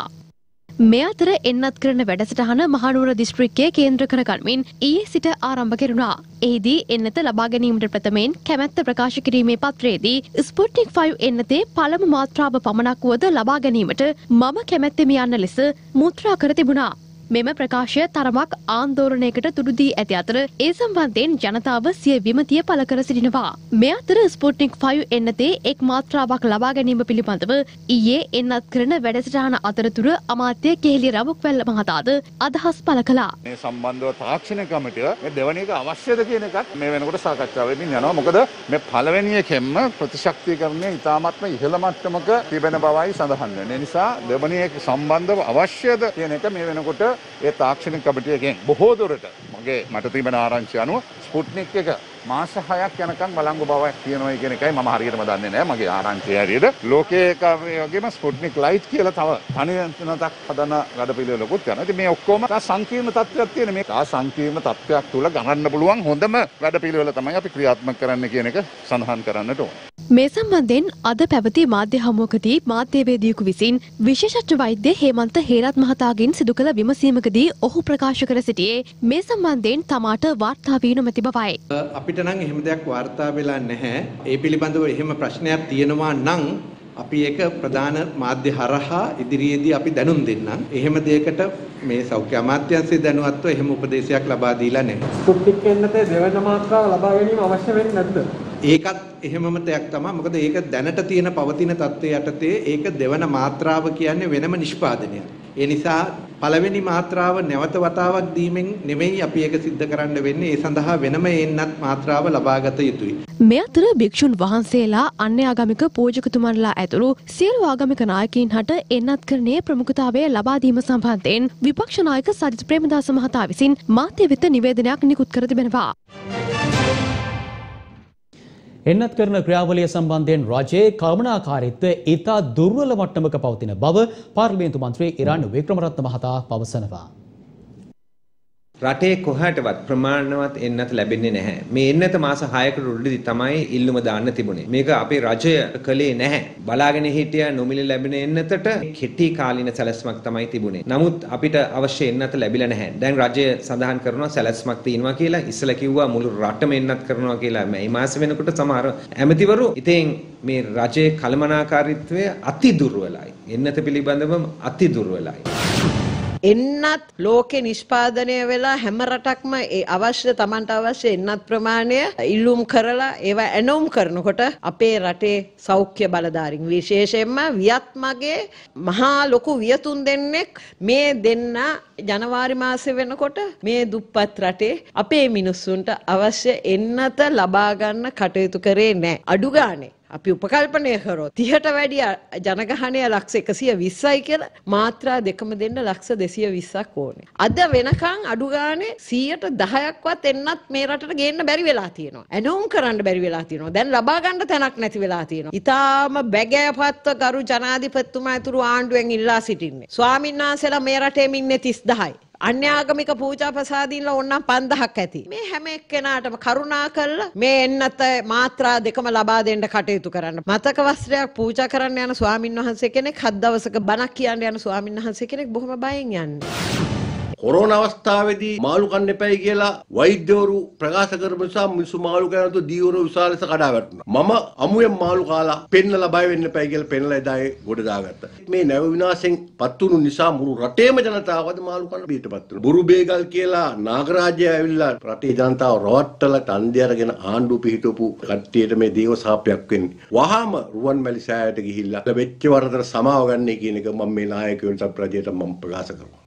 S8: මේ අතර එන්නත් කරන වැඩසටහන මහනුවර දිස්ත්‍රික්කයේ කේන්ද්‍ර කරගනිමින් ඊයේ සිට ආරම්භ කෙරුණා. එහිදී එන්නත ලබා ගැනීමට ප්‍රථමයෙන් කැමැත්ත ප්‍රකාශ කිරීමේ පත්‍රයේදී ස්පුට්නික් 5 එන්නතේ පළමු මාත්‍රාව පමණක් වුවද ලබා ගැනීමට මම කැමැත්තෙමි යන්න ලෙස මුද්‍රා කර තිබුණා. මෙම ප්‍රකාශය තරමක් ආන්දෝලනයකට තුඩු දී ඇති අතර ඒ සම්බන්ධයෙන් ජනතාව සිය විමතිය පළ කර සිටිනවා. මේ අතර ස්පුට්නික් 5 එන්නතේ එක් මාත්‍රාවක් ලබා ගැනීම පිළිබඳව ඊයේ එන්නත් කරන වැඩසටහන අතරතුර අමාත්‍ය කෙහෙලිය රඹුක්වැල්ල මහතාද අදහස් පළ කළා.
S12: මේ සම්බන්ධව තාක්ෂණික කමිටුව මේ දෙවැනි එක අවශ්‍යද කියන එකත් මේ වෙනකොට සාකච්ඡා වෙමින් යනවා. මොකද මේ පළවෙනි එකෙන්ම ප්‍රතිශක්තිකරණය ඉතාමත්ම ඉහළ මට්ටමක තිබෙන බවයි සඳහන් වෙන්නේ. ඒ නිසා දෙවැනි එක සම්බන්ධව අවශ්‍යද කියන එක මේ වෙනකොට ඒ තාක්ෂණික කමිටුවකින් බොහෝ දුරට මට තිබෙන ආරංචිය අනුව ස්පුට්නික් එක මාස 6ක් යනකම් බලංගු බවක් තියෙනවා කියන එකයි මම හරියටම දන්නේ නැහැ. මගේ ආරංචිය හරියට ලෝකයේ වගේම ස්පුට්නික් ලයිට් කියලා තව තනියමක් හදන වැඩපිළිවෙලකුත් යනවා. ඉතින් මේ ඔක්කොම සංකීර්ණ තත්ත්වයක් තියෙන මේ සංකීර්ණ තත්ත්වයක් තුල ගණන්න පුළුවන් හොඳම වැඩපිළිවෙල තමයි අපි ක්‍රියාත්මක කරන්න කියන එක සඳහන් කරන්නට ඕන.
S8: මේ සම්බන්ධයෙන් අද පැවති මාධ්‍ය හමුවකදී මාධ්‍යවේදියෙකු විසින් විශේෂඥ වෛද්‍ය හේමන්ත හේරත් මහතාගෙන් සිදු කළ විමසීමකදී ඔහු ප්‍රකාශ කර සිටියේ මේ සම්බන්ධයෙන් තමාට වාර්තා වී නොමැති බවයි.
S11: අපිට නම් එහෙම දෙයක් වාර්තා වෙලා නැහැ. ඒ පිළිබඳව එහෙම ප්‍රශ්නයක් තියෙනවා නම් අපි ඒක ප්‍රධාන මාධ්‍ය හරහා ඉදිරියේදී අපි දැනුම් දෙන්නම්. එහෙම දෙයකට මේ සෞඛ්‍ය අමාත්‍යාංශය දැනුවත්ව එහෙම උපදේශයක් ලබා දීලා නැහැ.
S6: ස්පුට්නික් එන්නතේ දෙවන මාත්‍රාව ලබා ගැනීම අවශ්‍ය වෙන්නේ නැද්ද?
S11: ඒකත් එහෙමම දෙයක් තමයි. මොකද ඒක දැනට තියෙන පවතින තත්ත්වය යටතේ ඒක දෙවන මාත්‍රාව කියන්නේ වෙනම නිෂ්පාදනයක්. ඒ නිසා පළවෙනි මාත්‍රාව නැවත වතාවක් දීමෙන් නෙමෙයි අපි ඒක සිද්ධ කරන්න වෙන්නේ. ඒ සඳහා වෙනම එන්නත් මාත්‍රාව ලබාගත යුතුයි.
S8: මේ අතර භික්ෂුන් වහන්සේලා අන්‍ය ආගමික පූජකතුමන්ලා ඇතුළු සියලු ආගමික නායකයින් හට එන්නත්කරණයේ ප්‍රමුඛතාවය ලබා දීම සම්බන්ධයෙන් විපක්ෂ නායක සජිත් ප්‍රේමදාස මහතා විසින් මාධ්‍ය වෙත නිවේදනයක් නිකුත් කර තිබෙනවා.
S1: එන්නත් කරන ක්‍රියාවලිය සම්බන්ධයෙන් රජයේ කළමනාකාරීත්වය ඉතා දුර්වල මට්ටමක පවතින බව පාර්ලිමේන්තු මන්ත්‍රී ඉරාන් වික්‍රමරත්න මහතා පවසනවා.
S13: රටේ කොහාටවත් ප්‍රමාණවත් එන්නත ලැබෙන්නේ නැහැ. මේ එන්නත මාස 6කට උඩදී තමයි ඉල්ලුම දාන්න තිබුණේ. මේක අපේ රජය කළේ නැහැ. බලාගෙන හිටියා නොමිල ලැබෙන එන්නතට කෙටි කාලින සැලැස්මක් තමයි තිබුණේ. නමුත් අපිට අවශ්‍ය එන්නත ලැබිලා නැහැ. දැන් රජය සඳහන් කරනවා සැලැස්මක් තියෙනවා කියලා. ඉස්සලා කිව්වා මුළු රටම එන්නත් කරනවා කියලා. මේ මාස වෙනකොට සමහර ඇමතිවරු ඉතින් මේ රජයේ කළමනාකාරීත්වය අති දුර්වලයි. එන්නත පිළිබඳව අති දුර්වලයි.
S14: එන්නත් ලෝකේ නිෂ්පාදනය වෙලා හැම රටක්ම ඒ අවශ්‍ය Tamanට අවශ්‍ය එන්නත් ප්‍රමාණය ඉල්ලුම් කරලා ඒවා ඇනවුම් කරනකොට අපේ රටේ සෞඛ්‍ය බලධාරීන් විශේෂයෙන්ම වියත් මගේ මහා ලොකු වියතුන් දෙන්නෙක් මේ දෙන්න ජනවාරි මාසෙ වෙනකොට මේ දුප්පත් රටේ අපේ මිනිස්සුන්ට අවශ්‍ය එන්නත ලබා ගන්න කටයුතු කරේ නැහැ. අඩු ගානේ අපි උපකල්පනය කරොත් 30ට වැඩිය ජනගහනය ලක්ෂ 120යි කියලා මාත්‍රා දෙකම දෙන්න ලක්ෂ 220ක් ඕනේ. අද වෙනකන් අඩු ගානේ 10%ක්වත් එන්නත් මේ රටට ගේන්න බැරි වෙලා තියෙනවා. ඇනවුම් කරන්න බැරි වෙලා තියෙනවා. දැන් ලබා ගන්න තැනක් නැති වෙලා තියෙනවා. ඊටාම බැගෑපත්ව ගරු ජනාධිපතිතුමා ඇතුළු ආණ්ඩුවෙන් ඉල්ලා සිටින්නේ. ස්වාමීන් වහන්සේලා මේ රටේම ඉන්නේ 30,000යි. අන්‍යාගමික පූජා ප්‍රසාදීන්ලා ඕනනම් 5000ක් ඇති. මේ හැම එක්කෙනාටම කරුණා කරලා මේ එන්නත මාත්‍රා දෙකම ලබා දෙන්න කටයුතු කරන්න. මතක වස්ත්‍රයක් පූජා කරන්න යන ස්වාමින් වහන්සේ කෙනෙක් 7 දවසක බණක් කියන්න යන ස්වාමින් වහන්සේ කෙනෙක් බොහොම බයෙන් යන්නේ.
S15: කොරෝනා අවස්ථාවේදී මාළු කන්න එපයි කියලා වෛද්‍යවරු ප්‍රකාශ කරපු නිසා මිනිස්සු මාළු කනතු දීවර විශාල ලෙස කඩා වැටුණා. මම අමුයෙන් මාළු කාලා පෙන්නලා බය වෙන්න එපයි කියලා පෙන්නලා එදායේ ගොඩ දාගත්තා. මේ නැව විනාශෙන් පත්තුණු නිසා මුළු රටේම ජනතාවද මාළු කන බීටපත් වුණා. බුරු බේගල් කියලා නාගරාජ්‍යය ඇවිල්ලා රටේ ජනතාව රවට්ටලා ඡන්දය අරගෙන ආණ්ඩුව පිහිටවපු කට්ටියට මේ දේව සාපයක් වෙන්නේ. වහාම රුවන්මැලි සෑයට ගිහිල්ලා වෙච්ච වරදට සමාව ගන්නයි කියන එක මම මේ නායකයන්ට ප්‍රජයට මම ප්‍රකාශ කරනවා.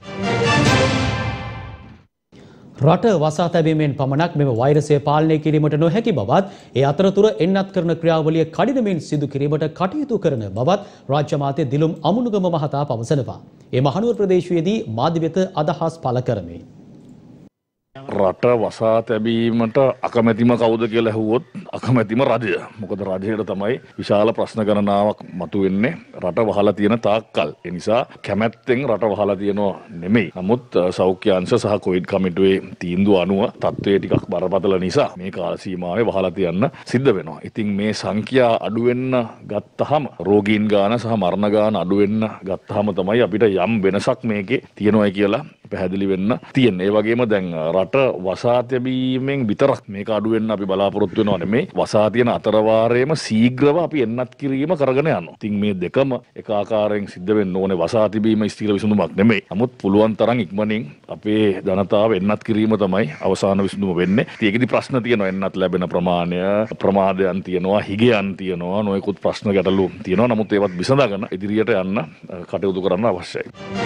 S1: රට වසා තැබීමෙන් පමණක් මෙම වෛරසය පාලනය කිරීමට නොහැකි බවත් ඒ අතරතුර එන්නත් කරන ක්‍රියාවලිය කඩිනමින් සිදු කිරීමට කටයුතු කරන බවත් රාජ්‍ය අමාත්‍ය දිලුම් අමුණුගම මහතා පවසනවා. ඒ මහනුවර ප්‍රදේශයේදී මාධ්‍ය වෙත අදහස් පළ කරමින්
S16: රට වසා තැබීමට අකමැතිම කවුද කියලා ඇහුවොත් අකමැතිම රජය. මොකද රජයට තමයි විශාල ප්‍රශ්න ගණනාවක් මතුවෙන්නේ රට වහලා තියෙන තාක්කල්. ඒ නිසා කැමැත්තෙන් රට වහලා තියෙනව නෙමෙයි. නමුත් සෞඛ්‍ය අංශ සහ කොවිඩ් කමිටුවේ තීන්දුව අනුව තත්ත්වය ටිකක් බරපතල නිසා මේ කාල සීමාවේ වහලා තියන්න සිද්ධ වෙනවා. ඉතින් මේ සංඛ්‍යා අඩු වෙන්න ගත්තාම රෝගීන් ගාන සහ මරණ ගාන අඩු වෙන්න ගත්තාම තමයි අපිට යම් වෙනසක් මේකේ තියෙනවා කියලා පැහැදිලි වෙන්න තියෙන්නේ. ඒ වගේම දැන් රට වසා තැබීමෙන් විතරක් මේක අඩු වෙන්න අපි බලාපොරොත්තු වෙනවා නෙමෙයි. වසා තියෙන අතරවාරයේම ශීඝ්‍රව අපි එන්නත් කිරීම කරගෙන යනවා. ඉතින් මේ දෙකම එක ආකාරයෙන් සිද්ධ වෙන්න ඕනේ. වසා තිබීම ස්ථිර විසඳුමක් නෙමෙයි. නමුත් පුළුවන් තරම් ඉක්මනින් අපේ ජනතාව එන්නත් කිරීම තමයි අවසාන විසඳුම වෙන්නේ. ඉතින් ඒකෙදි ප්‍රශ්න තියෙනවා. එන්නත් ලැබෙන ප්‍රමාණය, ප්‍රමාදයන් තියෙනවා, හිගයන් තියෙනවා, නොයෙකුත් ප්‍රශ්න ගැටලු තියෙනවා. නමුත් ඒවත් විසඳගෙන ඉදිරියට යන්න කටයුතු කරන්න අවශ්‍යයි.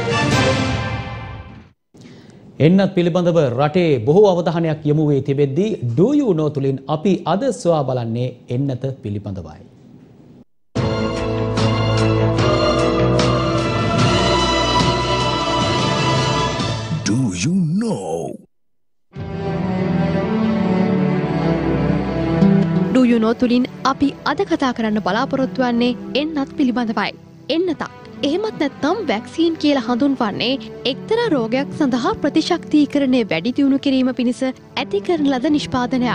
S1: එන්නත් පිළිබඳව රටේ බොහෝ අවධානයක් යොමු වී තිබෙද්දී Do You Know තුලින් අපි අද සොයා බලන්නේ එන්නත පිළිබඳවයි.
S17: Do You Know?
S8: Do You Know තුලින් අපි අද කතා කරන්න බලාපොරොත්තු වෙන්නේ එන්නත් පිළිබඳවයි. එන්නත එහෙමත් නැත්නම් වැක්සීන් කියලා හඳුන්වන්නේ එක්තරා රෝගයක් සඳහා ප්‍රතිශක්තිකරණය වැඩි දියුණු කිරීම පිණිස ඇති කරන ලද නිෂ්පාදනයක්.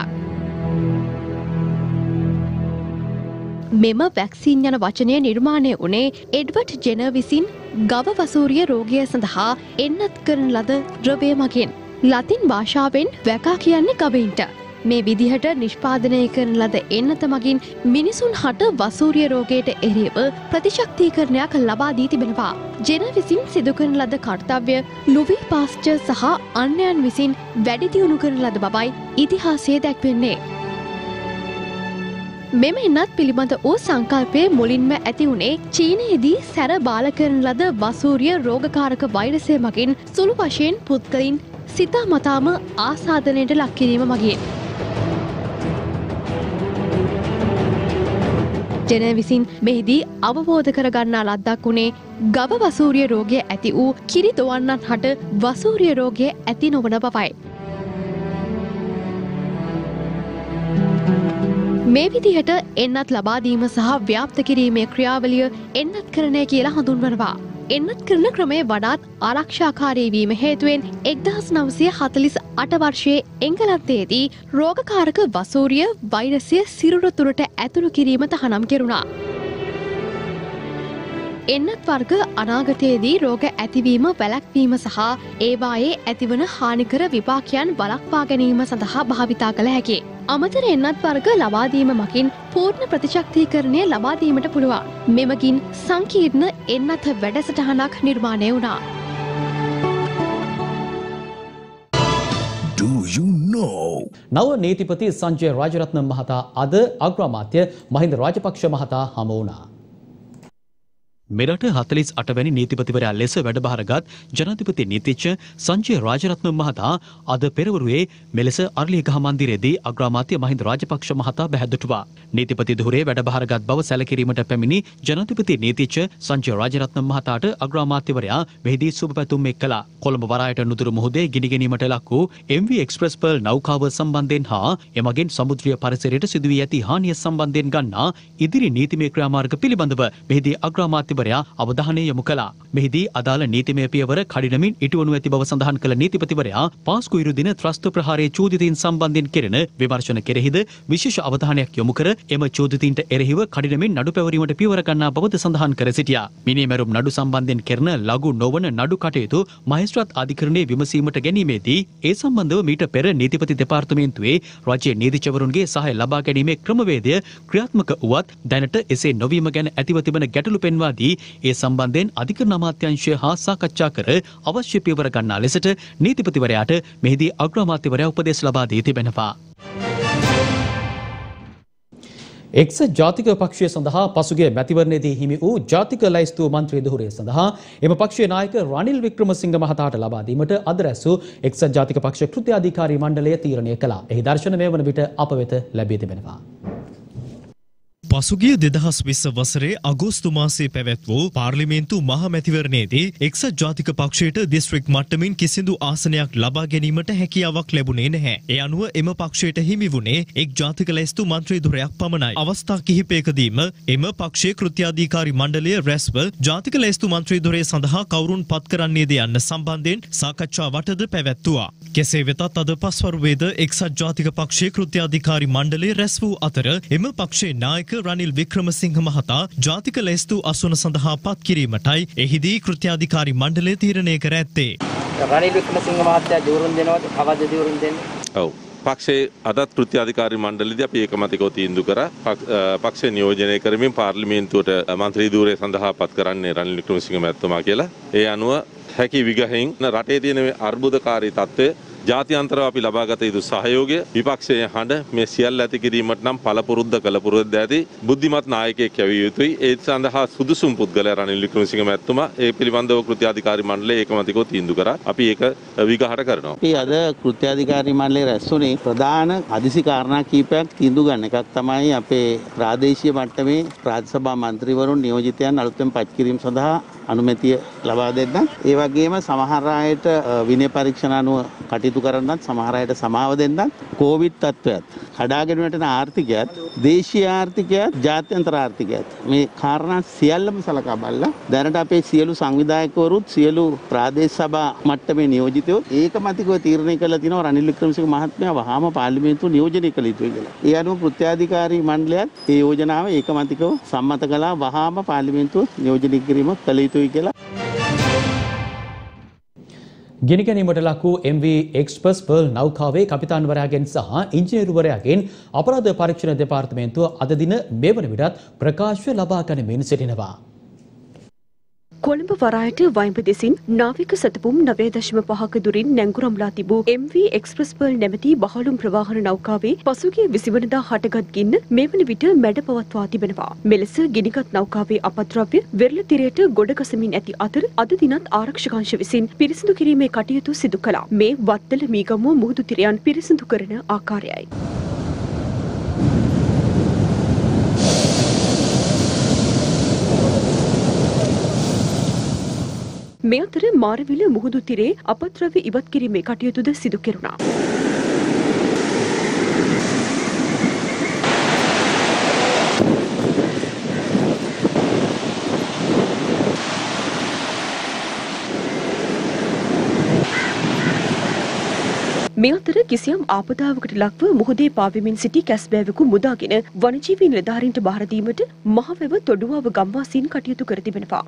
S8: මෙම වැක්සීන් යන වචනය නිර්මාණය වුණේ එඩ්වඩ් ජෙනර් විසින් ගව වසූරිය රෝගය සඳහා එන්නත් කරන ලද ද්‍රවය මගින්. ලතින් භාෂාවෙන් වැකා කියන්නේ ගවයින්ට. මේ විදිහට නිෂ්පාදනය කරන ලද එන්නත මගින් මිනිසුන් හට වසූරිය රෝගයට එරෙහිව ප්‍රතිශක්තිකරණයක් ලබා දී තිබෙනවා. ජෙනර් විසින් සිදු කරන ලද කර්තව්‍ය ලුවී පාස්චර් සහ අන්‍යයන් විසින් වැඩි දියුණු කරන ලද බවයි ඉතිහාසයේ දැක්වෙන්නේ. මෙම එන්නත් පිළිබඳ වූ සංකල්පය මුලින්ම ඇති වුණේ චීනයේදී සැර බාල කරන ලද වසූරිය රෝගකාරක වෛරසය මගින් සුළු වශයෙන් පුද්ගලින් සිතා මතාම ආසාදනයට ලක් කිරීම මගින්. ජනය විසින් මෙහිදී අවබෝධ කරගන්නා ලද්දක් වුණේ ගව වසූරිය රෝගය ඇති වූ කිරි දොවන්නන් හට වසූරිය රෝගය ඇති නොවන බවයි. මේ විදිහට එන්නත් ලබාදීම සහ ව්‍යාප්ත කිරීමේ ක්‍රියාවලිය එන්නත් කරණය කියලා හඳුන්වනවා. එන්නත් කරන ක්‍රමය වඩාත් ආරක්ෂාකාරී වීම හේතුවෙන් 1948 වර්ෂයේ එංගලන්තයේදී රෝගකාරක වසූරිය වෛරසය සිරුර තුළට ඇතුළු කිරීම තහනම් කෙරුණා. එන්නත් වර්ග අනාගතයේදී රෝග ඇතිවීම වැළැක්වීම සහ ඒවායේ ඇතිවන හානිකර විපාකයන් වළක්වා ගැනීම සඳහා භාවිතා කළ හැකියි. අමතර එන්නත් වර්ග ලබාදීම මකින් පූර්ණ ප්‍රතිශක්තිකරණය ලබාදීමට පුළුවන්. මෙමගින් සංකීර්ණ එන්නත වැඩසටහනක් නිර්මාණය වුණා.
S17: Do you know?
S1: නව නීතිපති සංජය රාජරත්න මහතා අද අග්‍රාමාත්‍ය මහින්ද රාජපක්ෂ මහතා හමු වුණා. මෙරට 48 වැනි නීතිපතිවරයා ලෙස වැඩබහරගත් ජනාධිපති නීතිඥ සංජය රාජරත්න මහතා අද පෙරවරුවේ මෙලෙස අරලියගහ මන්දිරයේදී අග්‍රාමාත්‍ය මහින්ද රාජපක්ෂ මහතා බැහැදුටුවා. නීතිපති ධුරයේ වැඩබහරගත් බව සැලකිරීමට පැමිණි ජනාධිපති නීතිඥ සංජය රාජරත්න මහතාට අග්‍රාමාත්‍යවරයා මෙහිදී සුබ පැතුම් එක් කළා. කොළඹ වරායට නුදුරු මුහුදේ ගිනි ගැනීමට ලක් වූ MV එක්ස්ප්‍රස් පර්ල් නෞකාව සම්බන්ධයෙන් හා එමගින් සමුද්‍රීය පරිසරයට සිදු වී ඇති හානිය සම්බන්ධයෙන් ගන්නා ඉදිරි නීතිමය ක්‍රියාමාර්ග පිළිබඳව මෙහිදී අග්‍රාමාත්‍ය අවධානය යොමු කළා. මෙහිදී අදාළ නීතිමය පියවර කඩිනමින් ඉටුවනු ඇති බව සඳහන් කළ නීතිපතිවරයා පාස්කු ඉරු දින ත්‍රස්ත ප්‍රහාරයේ චෝදිතයින් සම්බන්ධයෙන් කෙරෙන විමර්ශන කෙරෙහිද විශේෂ අවධානයක් යොමු කර එම චෝදිතයින්ට එරෙහිව කඩිනමින් නඩු පැවරීමට පියවර ගන්නා බවද සඳහන් කර සිටියා. මිනිමැරුම් නඩු සම්බන්ධයෙන් කෙරෙන ලඝු නොවන නඩු කටයුතු මහේස්ත්‍රාත් අධිකරණයේ විමසීමට ගැනීමේදී ඒ සම්බන්ධව මීට පෙර නීතිපති දෙපාර්තමේන්තුවේ රාජ්‍ය නීතිචවරුන්ගේ සහාය ලබා ගැනීමේ ක්‍රමවේදය ක්‍රියාත්මක වුවත් දැනට එසේ නොවීම ගැන ඇතිව තිබෙන ගැටලු පෙන්වා දී ඒ සම්බන්ධයෙන් අධිකරණ අමාත්‍යාංශය හා සාකච්ඡා කර අවශ්‍ය පියවර ගන්නා ලෙසට නීතිපතිවරයාට මෙහිදී අග්‍රාමාත්‍යවරයා උපදෙස් ලබා දී තිබෙනවා. එක්සත් ජාතික පක්ෂය සඳහා පසුගිය මැතිවරණයේදී හිමි වූ ජාතික ලැයිස්තුව මන්ත්‍රී ධුරය සඳහා එම පක්ෂයේ නායක රනිල් වික්‍රමසිංහ මහතාට ලබා දීමට අද රැස් වූ එක්සත් ජාතික පක්ෂ කෘත්‍යාධිකාරී මණ්ඩලය තීරණය කළා. එහි දර්ශන මේ වන විට අප වෙත ලැබී තිබෙනවා.
S2: පසුගිය 2020 වසරේ අගෝස්තු මාසයේ පැවැත් වූ පාර්ලිමේන්තු මහ මැතිවරණයේදී එක්සත් ජාතික පක්ෂයට දිස්ත්‍රික් මට්ටමින් කිසිදු ආසනයක් ලබා ගැනීමට හැකියාවක් ලැබුණේ නැහැ. ඒ අනුව එම පක්ෂයට හිමි වුණේ එක් ජාතික ලැයිස්තු මන්ත්‍රී ධුරයක් පමණයි. අවස්ථා කිහිපයකදීම එම පක්ෂයේ කෘත්‍යාධිකාරී මණ්ඩලය රැස්ව ජාතික ලැයිස්තු මන්ත්‍රී ධුරය සඳහා කවුරුන් පත් කරන්නේද යන්න සම්බන්ධයෙන් සාකච්ඡාවටද පැවැත්තුවා. කෙසේ වෙතත් අද පස්වරුවේද එක්සත් ජාතික පක්ෂයේ කෘත්‍යාධිකාරී මණ්ඩලය රැස් වූ අතර එම පක්ෂයේ නායක රනිල් වික්‍රමසිංහ මහතා ජාතික ලැයිස්තු අසුන සඳහා පත් කිරීමටයි එහිදී කෘත්‍යාධිකාරී මණ්ඩලය තීරණය කර ඇත්තේ.
S18: රනිල් වික්‍රමසිංහ මහත්තයා දිවුරුම් දෙනවද? කවද්ද දිවුරුම් දෙන්නේ?
S19: ඔව්. පක්ෂයේ අදත් කෘත්‍යාධිකාරී මණ්ඩලයේදී අපි ඒකමතිකව තීන්දුව කරා පක්ෂය නියෝජනය කරමින් පාර්ලිමේන්තුවට මන්ත්‍රී ධූරය සඳහා පත් කරන්නේ රනිල් වික්‍රමසිංහ මහත්මයා කියලා. ඒ අනුව හැකි විගහෙන් රටේ තියෙන මේ අර්බුදකාරී තත්ත්වය ජාත්‍යන්තරව අපි ලබාගත යුතු සහයෝගය විපක්ෂයේ හඬ මේ සියල්ල ඇති කිරීමට නම් පළපුරුද්ද කළ පුරුද්ද ඇති බුද්ධිමත් නායකයෙක් යැවිය යුතුයි. ඒ සඳහා සුදුසුම් පුද්ගලයා රනිල් වික්‍රමසිංහ මහත්මයා ඒ පිළිබඳව කෘත්‍යාධිකාරී මණ්ඩලය ඒකමතිකව තීන්දුව කරා. අපි ඒක විගහට කරනවා.
S20: අපි අද කෘත්‍යාධිකාරී මණ්ඩලය රැස්ුනේ ප්‍රධාන අදිසි කාරණා කීපයක් තීන්දුව ගන්න. එකක් තමයි අපේ ප්‍රාදේශීය මට්ටමේ රාජ්‍ය සභා මන්ත්‍රීවරුන් නියෝජිතයන් අලුතෙන් පත් කිරීම සඳහා අනුමැතිය ලබා දෙන්න. ඒ වගේම සමහර අයට විනය පරීක්ෂණ අනුව කටයුතු කරන්නත් සමහර අයට සමාව දෙන්නත් කොවිඩ් තත්ත්වයක් කඩාගෙන වැටෙන ආර්ථිකයත් දේශීය ආර්ථිකයත් ජාත්‍යන්තර ආර්ථිකයත් මේ කාරණා සියල්ලම සලකා බලලා දැනට අපේ සියලු සංවිධායකවරුත් සියලු ප්‍රාදේශ සභා මට්ටමේ නියෝජිතයෝ ඒකමතිකව තීරණය කළා තිනවා රනිල් වික්‍රමසිංහ මහත්මයා වහාම පාර්ලිමේන්තුව නියෝජනය කළ යුතුයි කියලා. ඒ අනුව කෘත්‍යාධිකාරී මණ්ඩලයත් ඒ යෝජනාව ඒකමතිකව සම්මත කළා වහාම පාර්ලිමේන්තුව නියෝජනය කිරීම කළ යුතුයි කියලා.
S1: ගෙන ගැනීමට ලක් වූ MV එක්ස්ප්‍රස් පර්ල් නෞකාවේ කපිතාන්වරයාගෙන් සහ ඉංජිනේරුවරයාගෙන් අපරාධ පරීක්ෂණ දෙපාර්තමේන්තුව අද දින මේ වන විටත් ප්‍රකාශ ලබා ගනිමින් සිටිනවා.
S3: කොළඹ වරායට වයිඹ දෙසින් නාවික සතපුම් 9.5ක දුරින් නැංගුරම්ලා තිබූ MV එක්ස්ප්‍රස් පර්ල් නැමැති බහලුම් ප්‍රවාහන නෞකාවේ පසුගිය 20 වෙනිදා හටගත් ගින්න මේ වන විට මැඩ පවත්වා තිබෙනවා. මෙලෙස ගිනිගත් නෞකාවේ අපද්‍රව්‍ය වෙරළ තිරයට ගොඩ ගසමින් ඇති අතර අද දිනත් ආරක්ෂක අංශ විසින් පිරිසිදු කිරීමේ කටයුතු සිදු කළා. මේ වත්තල මීගමුව මුහුදු තිරයන් පිරිසිදු කරන ආකාරයයි. මේ අතර මාරවිල මුහුදු තිරේ අපද්‍රව්‍ය ඉවත් කිරීමේ කටයුතුද සිදු කෙරුණා. මේ අතර කිසියම් ආපදාවකට ලක්ව මුහුදේ පාවෙමින් සිටි කැස්බෑවෙකු මුදාගෙන වනජීවී නිලධාරීන්ට බාර දීමට මහවැව තොඩුවාව ගම්වාසීන් කටයුතු කර තිබෙනවා.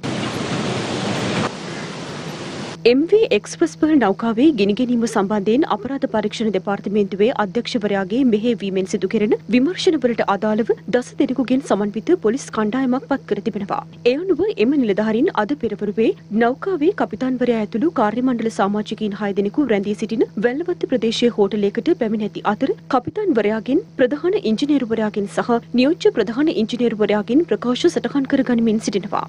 S3: MV එක්ස්ප්‍රස් පර්ල් නෞකාවේ ගිනිගැනීම සම්බන්ධයෙන් අපරාධ පරීක්ෂණ දෙපාර්තමේන්තුවේ අධ්‍යක්ෂවරයාගේ මෙහෙයවීමෙන් සිදු කෙරෙන විමර්ශනවලට අදාළව 10 දෙනෙකුගෙන් සමන්විත පොලිස් කණ්ඩායමක් පත් කර තිබෙනවා. ඒ අනුව එම නිලධාරීන් අද පෙරවරුවේ නෞකාවේ කපිතාන්වරයා ඇතුළු කාර්ය මණ්ඩල සමාජිකයින් 6 දෙනෙකු රැඳී සිටින වැල්ලවත්ත ප්‍රදේශයේ හෝටලයකට පැමිණ ඇති අතර කපිතාන්වරයාගෙන් ප්‍රධාන ඉංජිනේරුවරයාගෙන් සහ නියෝජ්‍ය ප්‍රධාන ඉංජිනේරුවරයාගෙන් ප්‍රකාශ සටහන් කර ගනිමින් සිටිනවා.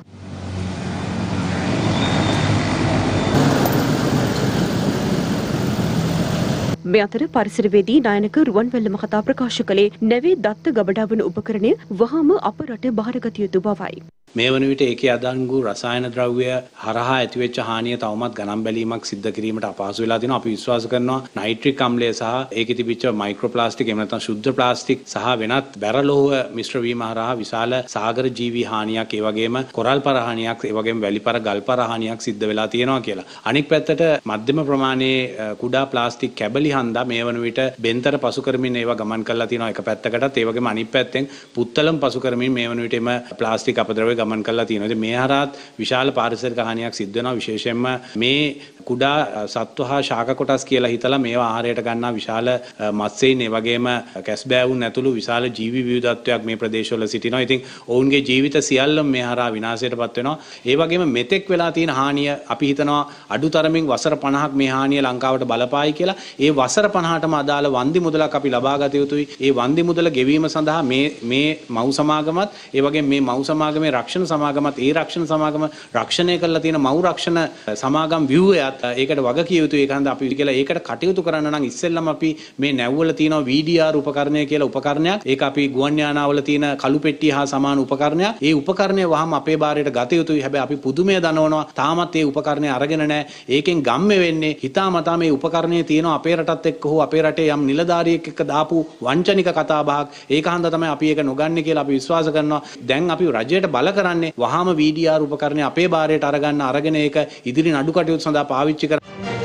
S3: මේ අතර පරිසරවේදී නායක රුවන්වැල්ල මහතා ප්‍රකාශ කළේ නැවේ දත්ත ගබඩා වන උපකරණය වහාම අප රට බාරගත යුතු බවයි.
S21: මේ වන විට ඒකේ අදංගු රසායන ද්‍රව්‍ය හරහා ඇතිවෙච්ච හානිය තවමත් ගණන් බැලීමක් සිද්ධ කිරීමට අපහසු වෙලා තියෙනවා. අපි විශ්වාස කරනවා නයිට්‍රික් අම්ලය සහ ඒකේ තිබිච්ච මයික්‍රෝප්ලාස්ටික් එහෙම නැත්නම් ශුද්ධ ප්ලාස්ටික් සහ වෙනත් බැරලෝහ මිශ්‍ර වීම හරහා විශාල සාගර ජීවි හානියක් ඒ වගේම කොරල් පර හානියක් ඒ වගේම වැලිපර ගල්පර හානියක් සිද්ධ වෙලා තියෙනවා කියලා. අනික් පැත්තට මධ්‍යම ප්‍රමාණයේ කුඩා ප්ලාස්ටික් කැබලි හන්දා මේ වන විට බෙන්තර පසු කරමින් ඒවා ගමන් කරලා තියෙනවා එක පැත්තකටත් ඒ වගේම අනිත් පැත්තෙන් පුත්තලම් පසු කරමින් මේ වන විට එම ප්ලාස්ටික් අපද්‍රව්‍ය ගමන් කරලා තියෙනවා. ඉතින් මේ හරහාත් විශාල පාරිසරික හානියක් සිද්ධ වෙනවා. විශේෂයෙන්ම මේ කුඩා සත්ව හා ශාක කොටස් කියලා හිතලා මේවා ආහාරයට ගන්නා විශාල මත්ස්‍යයින් ඒ වගේම කැස්බෑවුන් ඇතුළු විශාල ජීවි විවිධත්වයක් මේ ප්‍රදේශවල සිටිනවා. ඉතින් ඔවුන්ගේ ජීවිත සියල්ලම මේ හරහා විනාශයටපත් වෙනවා. ඒ වගේම මෙතෙක් වෙලා තියෙන හානිය අපි හිතනවා අඩුතරමින් වසර 50ක් මේ හානිය ලංකාවට බලපායි කියලා. ඒ වසර 50ටම අදාළ වන්දි මුදලක් අපි ලබා ගත යුතුයි. ඒ වන්දි මුදල ගෙවීම සඳහා මේ මව් සමාගමත් ඒ වගේම මේ මව් සමාගමේ රක්ෂණ සමාගමත් ඒ රක්ෂණ සමාගම රක්ෂණය කරලා තියෙන මව් රක්ෂණ සමාගම් ව්‍යුහයත් ඒකට වග කිය යුතුයි. ඒකන්ද අපි කියලා ඒකට කටයුතු කරන්න නම් ඉස්සෙල්ලම අපි මේ නැව්වල තියෙන VDR උපකරණය කියලා උපකරණයක්. ඒක අපි ගුවන් යානාවල තියෙන කළු පෙට්ටිය හා සමාන උපකරණයක්. ඒ උපකරණය වහම අපේ බාරයට ගත යුතුයි. හැබැයි අපි පුදුමය දනවනවා. තාමත් ඒ උපකරණය අරගෙන නැහැ. ඒකෙන් ගම්මේ වෙන්නේ හිතාමතා මේ උපකරණය තියෙනවා අපේ රටත් එක්ක හෝ අපේ රටේ යම් නිලධාරියෙක් එක්ක දාපු වංචනික කතා බහක්. ඒක හන්ද තමයි අපි ඒක නොගන්නේ කියලා අපි විශ්වාස කරනවා. දැන් අපි රජයට බල කරන්නේ වහාම VDR උපකරණය අපේ බාරයට අරගෙන ඒක ඉදිරි නඩු කටයුතු සඳහා පාවිච්චි කර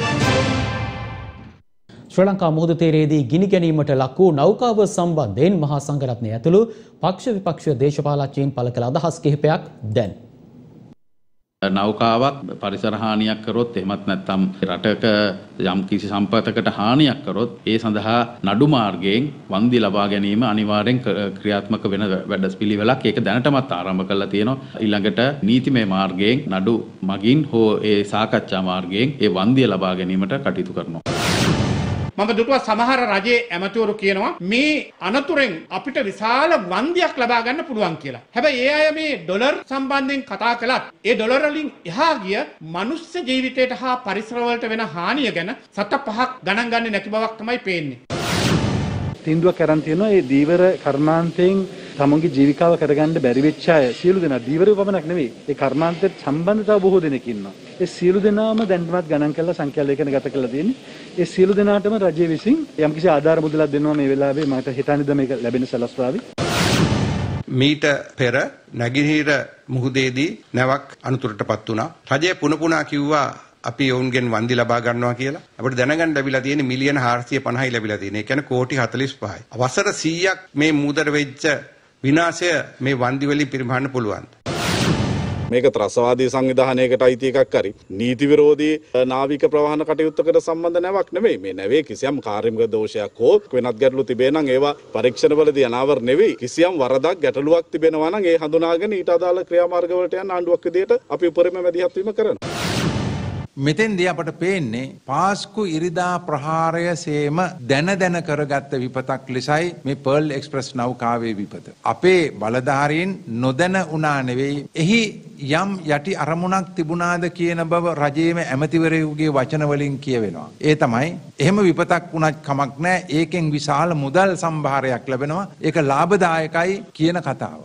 S1: ශ්‍රී ලංකා මුහුදු තීරයේදී ගිනි ගැනීමට ලක් වූ නෞකාව සම්බන්ධයෙන් මහා සංඝරත්නය ඇතුළු පක්ෂ විපක්ෂ දේශපාලකයන් පළ කළ අදහස් කිහිපයක් දැන්
S22: නෞකාවක් පරිසර හානියක් කරොත් එහෙමත් නැත්නම් රටක යම් කිසි සම්පතකට හානියක් කරොත් ඒ සඳහා නඩු මාර්ගයෙන් වන්දි ලබා ගැනීම අනිවාර්යෙන් ක්‍රියාත්මක වෙන වැඩපිළිවෙලක්. ඒක දැනටමත් ආරම්භ කරලා තියෙනවා. ඊළඟට නීතිමය මාර්ගයෙන් නඩු මගින් හෝ ඒ සාකච්ඡා මාර්ගයෙන් ඒ වන්දිය ලබා ගැනීමට කටයුතු කරනවා.
S23: මම දුටුවා සමහර රජයේ ඇමතිවරු කියනවා මේ අනතුරෙන් අපිට විශාල වන්දියක් ලබා ගන්න පුළුවන් කියලා. හැබැයි ඒ අය මේ ඩොලර් සම්බන්ධයෙන් කතා කළත් ඒ ඩොලර් වලින් එහා ගිය මනුස්ස ජීවිතයට හා පරිසර වලට වෙන හානිය ගැන සත පහක් ගණන් ගන්නේ නැති බවක් තමයි පේන්නේ.
S24: තීන්දුවක් කරන් තියෙනවා මේ දීවර කර්මාන්තයෙන් තමන්ගේ ජීවිකාව කරගන්න බැරි වෙච්ච අය සියලු දෙනා දීවරව පමණක් නෙවෙයි ඒ කර්මාන්තයට සම්බන්ධතාව බොහෝ දෙනෙක් ඉන්නවා. ඒ සියලු දෙනාම දැන්වත් ගණන් කරලා සංඛ්‍යා ලේඛන ගත කරලා තියෙන්නේ. ඒ සියලු දෙනාටම රජය විසින් යම්කිසි ආධාර මුදලක් දෙනවා මේ වෙලාවේ මට හිතන්නේ මේක ලැබෙන සලස්වාවි.
S11: මීට පෙර නැගිහිර මුහුදේදී නැවක් අනතුරටපත් වුණා. රජය පුන කිව්වා අපි ඔවුන්ගෙන් වන්දි ලබා ගන්නවා කියලා. අපිට දැනගන්න ලැබිලා තියෙන මිලියන 450යි ලැබිලා තියෙන. ඒ කියන්නේ කෝටි 45යි. වසර 100ක් මේ මුහුදට වෙච්ච විනාශය මේ වන්දි වලින් පිරිමහන්න පුළුවන්.
S4: මේක ත්‍රස්තවාදී සංවිධානයකට අයිති එකක් හරි නීති විරෝධී නාවික ප්‍රවාහන කටයුත්තකට සම්බන්ධ නැවක් නෙවෙයි. මේ නැවේ කිසියම් කාර්මික දෝෂයක් හෝ වෙනත් ගැටලු තිබේ නම් ඒවා පරීක්ෂණවලදී අනාවර නෙවෙයි. කිසියම් වරදක් ගැටලුවක් තිබෙනවා නම් ඒ හඳුනාගෙන ඊට අදාළ ක්‍රියාමාර්ගවලට යන ආණ්ඩුවක් විදියට අපි උපරිම මැදිහත් වීම කරනවා.
S5: මෙතෙන්දී අපට පේන්නේ පාස්කු ඉරිදා ප්‍රහාරය සේම දැන කරගත්ත විපතක් ලෙසයි මේ පර්ල් එක්ස්ප්‍රස් නෞකාවේ විපත. අපේ බලධාරීන් නොදැන උනා නෙවෙයි. එහි යම් යටි අරමුණක් තිබුණාද කියන බව රජයේම ඇමතිවරයෙකුගේ වචන වලින් කියවෙනවා. ඒ තමයි එහෙම විපතක් වුණත් කමක් නැහැ. ඒකෙන් විශාල මුදල් සම්භාරයක් ලැබෙනවා. ඒක ලාභදායකයි කියන කතාව.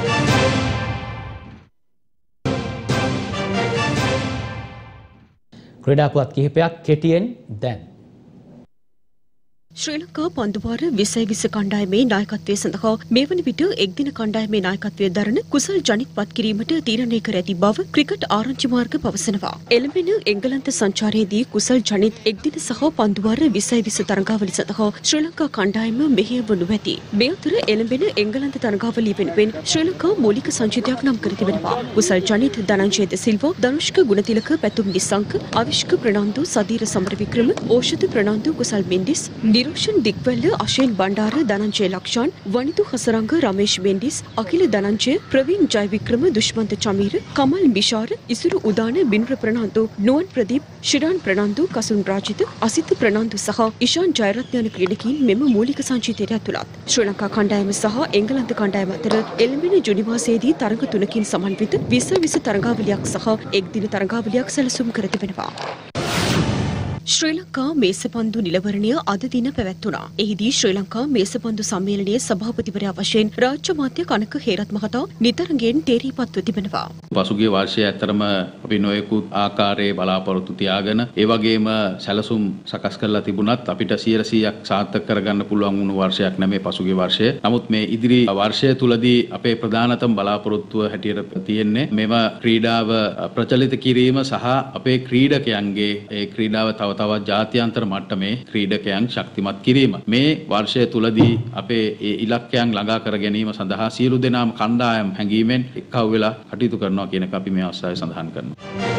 S1: ක්‍රීඩාපුවත් කිහිපයක් කෙටියෙන් දැන්.
S3: ශ්‍රී ලංකා පන්දුවාර 2020 කණ්ඩායමේ නායකත්වය සඳහා මේ වන විට එක්දින කණ්ඩායමේ නායකත්වය දරන කුසල් ජනිත් පත් කිරීමට තීරණය කර ඇති බව ක්‍රිකට් ආරංචි මාර්ග පවසනවා. එළඹෙන එංගලන්ත සංචාරයේදී කුසල් ජනිත් එක්දින සහ පන්දුවාර 2020 තරගාවලිය සඳහා ශ්‍රී ලංකා කණ්ඩායම මෙහෙයවනු ඇති. මේ අතර එළඹෙන එංගලන්ත තරගාවලිය වෙනුවෙන් ශ්‍රී ලංකා මූලික සංචිතයක් නම් කර තිබෙනවා. කුසල් ජනිත්, ධනංජය ද සිල්වා, ධනුෂ්ක ගුණතිලක, පැතුම් නිසංක, අවිෂ්ක ප්‍රනාන්දු, සදීර සමරවික්‍රම, ඕෂධ ප්‍රනාන්දු, කුසල් මින්දිස්, නිරෝෂන් දික්වැල්ල, අශේන් බණ්ඩාර, ධනංජය ලක්ෂාන්, වනිතු හසරංග, රමේෂ් මෙන්ඩිස්, අකිල ධනංජය, ප්‍රවීන් ජයවික්‍රම, දුෂ්මන්ත චමීර, කමල් මිෂාර, ඉසුරු උදාන, බින්ර ප්‍රනාන්දු, නුවන් ප්‍රදීප්, ශිරාන් ප්‍රනාන්දු, කසුන් රාජිත, අසිත ප්‍රනාන්දු සහ ඉෂාන් ජයරත්න යන ක්‍රීඩකීන් මෙම මූලික සංචිතයට ඇතුළත්. ශ්‍රී ලංකා කණ්ඩායම සහ එංගලන්ත කණ්ඩායම අතර එළඹෙන ජුනි මාසයේදී තරඟ 3කින් සමන්විත 2020 තරඟාවලියක් සහ එක්දින තරඟාවලියක් සැලසුම් කර තිබෙනවා. ශ්‍රී ලංකා මේසපන්දු නිලවරණය අද දින පැවැත්වුණා. එහිදී ශ්‍රී ලංකා මේසපන්දු සම්මේලනයේ සභාපතිවරයා වශයෙන් රාජ්‍ය මාත්‍ය කනක හේරත් මහතා නිතරගෙන් තේරීපත්ව තිබෙනවා.
S22: පසුගිය වර්ෂයේ ඇතරම අපි නොයෙකුත් ආකාරයේ බලාපොරොත්තු තියාගෙන ඒ වගේම සැලසුම් සකස් කරලා තිබුණත් අපිට 100%ක් සාර්ථක කරගන්න පුළුවන් වුණු වර්ෂයක් නෙමෙයි පසුගිය වර්ෂය. නමුත් මේ ඉදිරි වර්ෂය තුලදී අපේ ප්‍රධානතම බලාපොරොත්තුව හැටියට තියෙන්නේ මෙම ක්‍රීඩාව ප්‍රචලිත කිරීම සහ අපේ ක්‍රීඩකයන්ගේ ඒ ක්‍රීඩාව තවත් ජාත්‍යන්තර මට්ටමේ ක්‍රීඩකයන් ශක්තිමත් කිරීම. මේ වර්ෂය තුලදී අපේ ඒ ඉලක්කයන් ළඟා කර ගැනීම සඳහා සියලු දෙනාම කණ්ඩායම් හැඟීමෙන් එක්කව වෙලා කටයුතු කරනවා කියන එක අපි මේ අවස්ථාවේ සඳහන් කරනවා.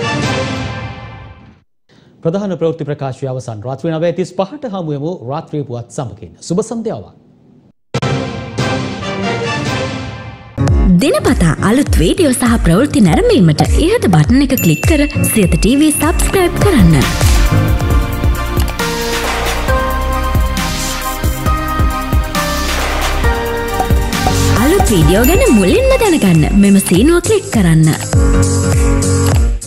S1: ප්‍රධාන ප්‍රවෘත්ති ප්‍රකාශය අවසන්. රාත්‍රී 9:35ට හමු වෙමු රාත්‍රී පුවත් සමගින්. සුබ සන්ධ්‍යාවක්.
S7: දිනපතා අලුත් වීඩියෝ සහ ප්‍රවෘත්ති නැරඹීමට ඉහත බටන් එක ක්ලික් කර සියත TV subscribe කරන්න. අලුත් වීඩියෝ ගැන මුලින්ම දැනගන්න මෙම සීනුව ක්ලික් කරන්න.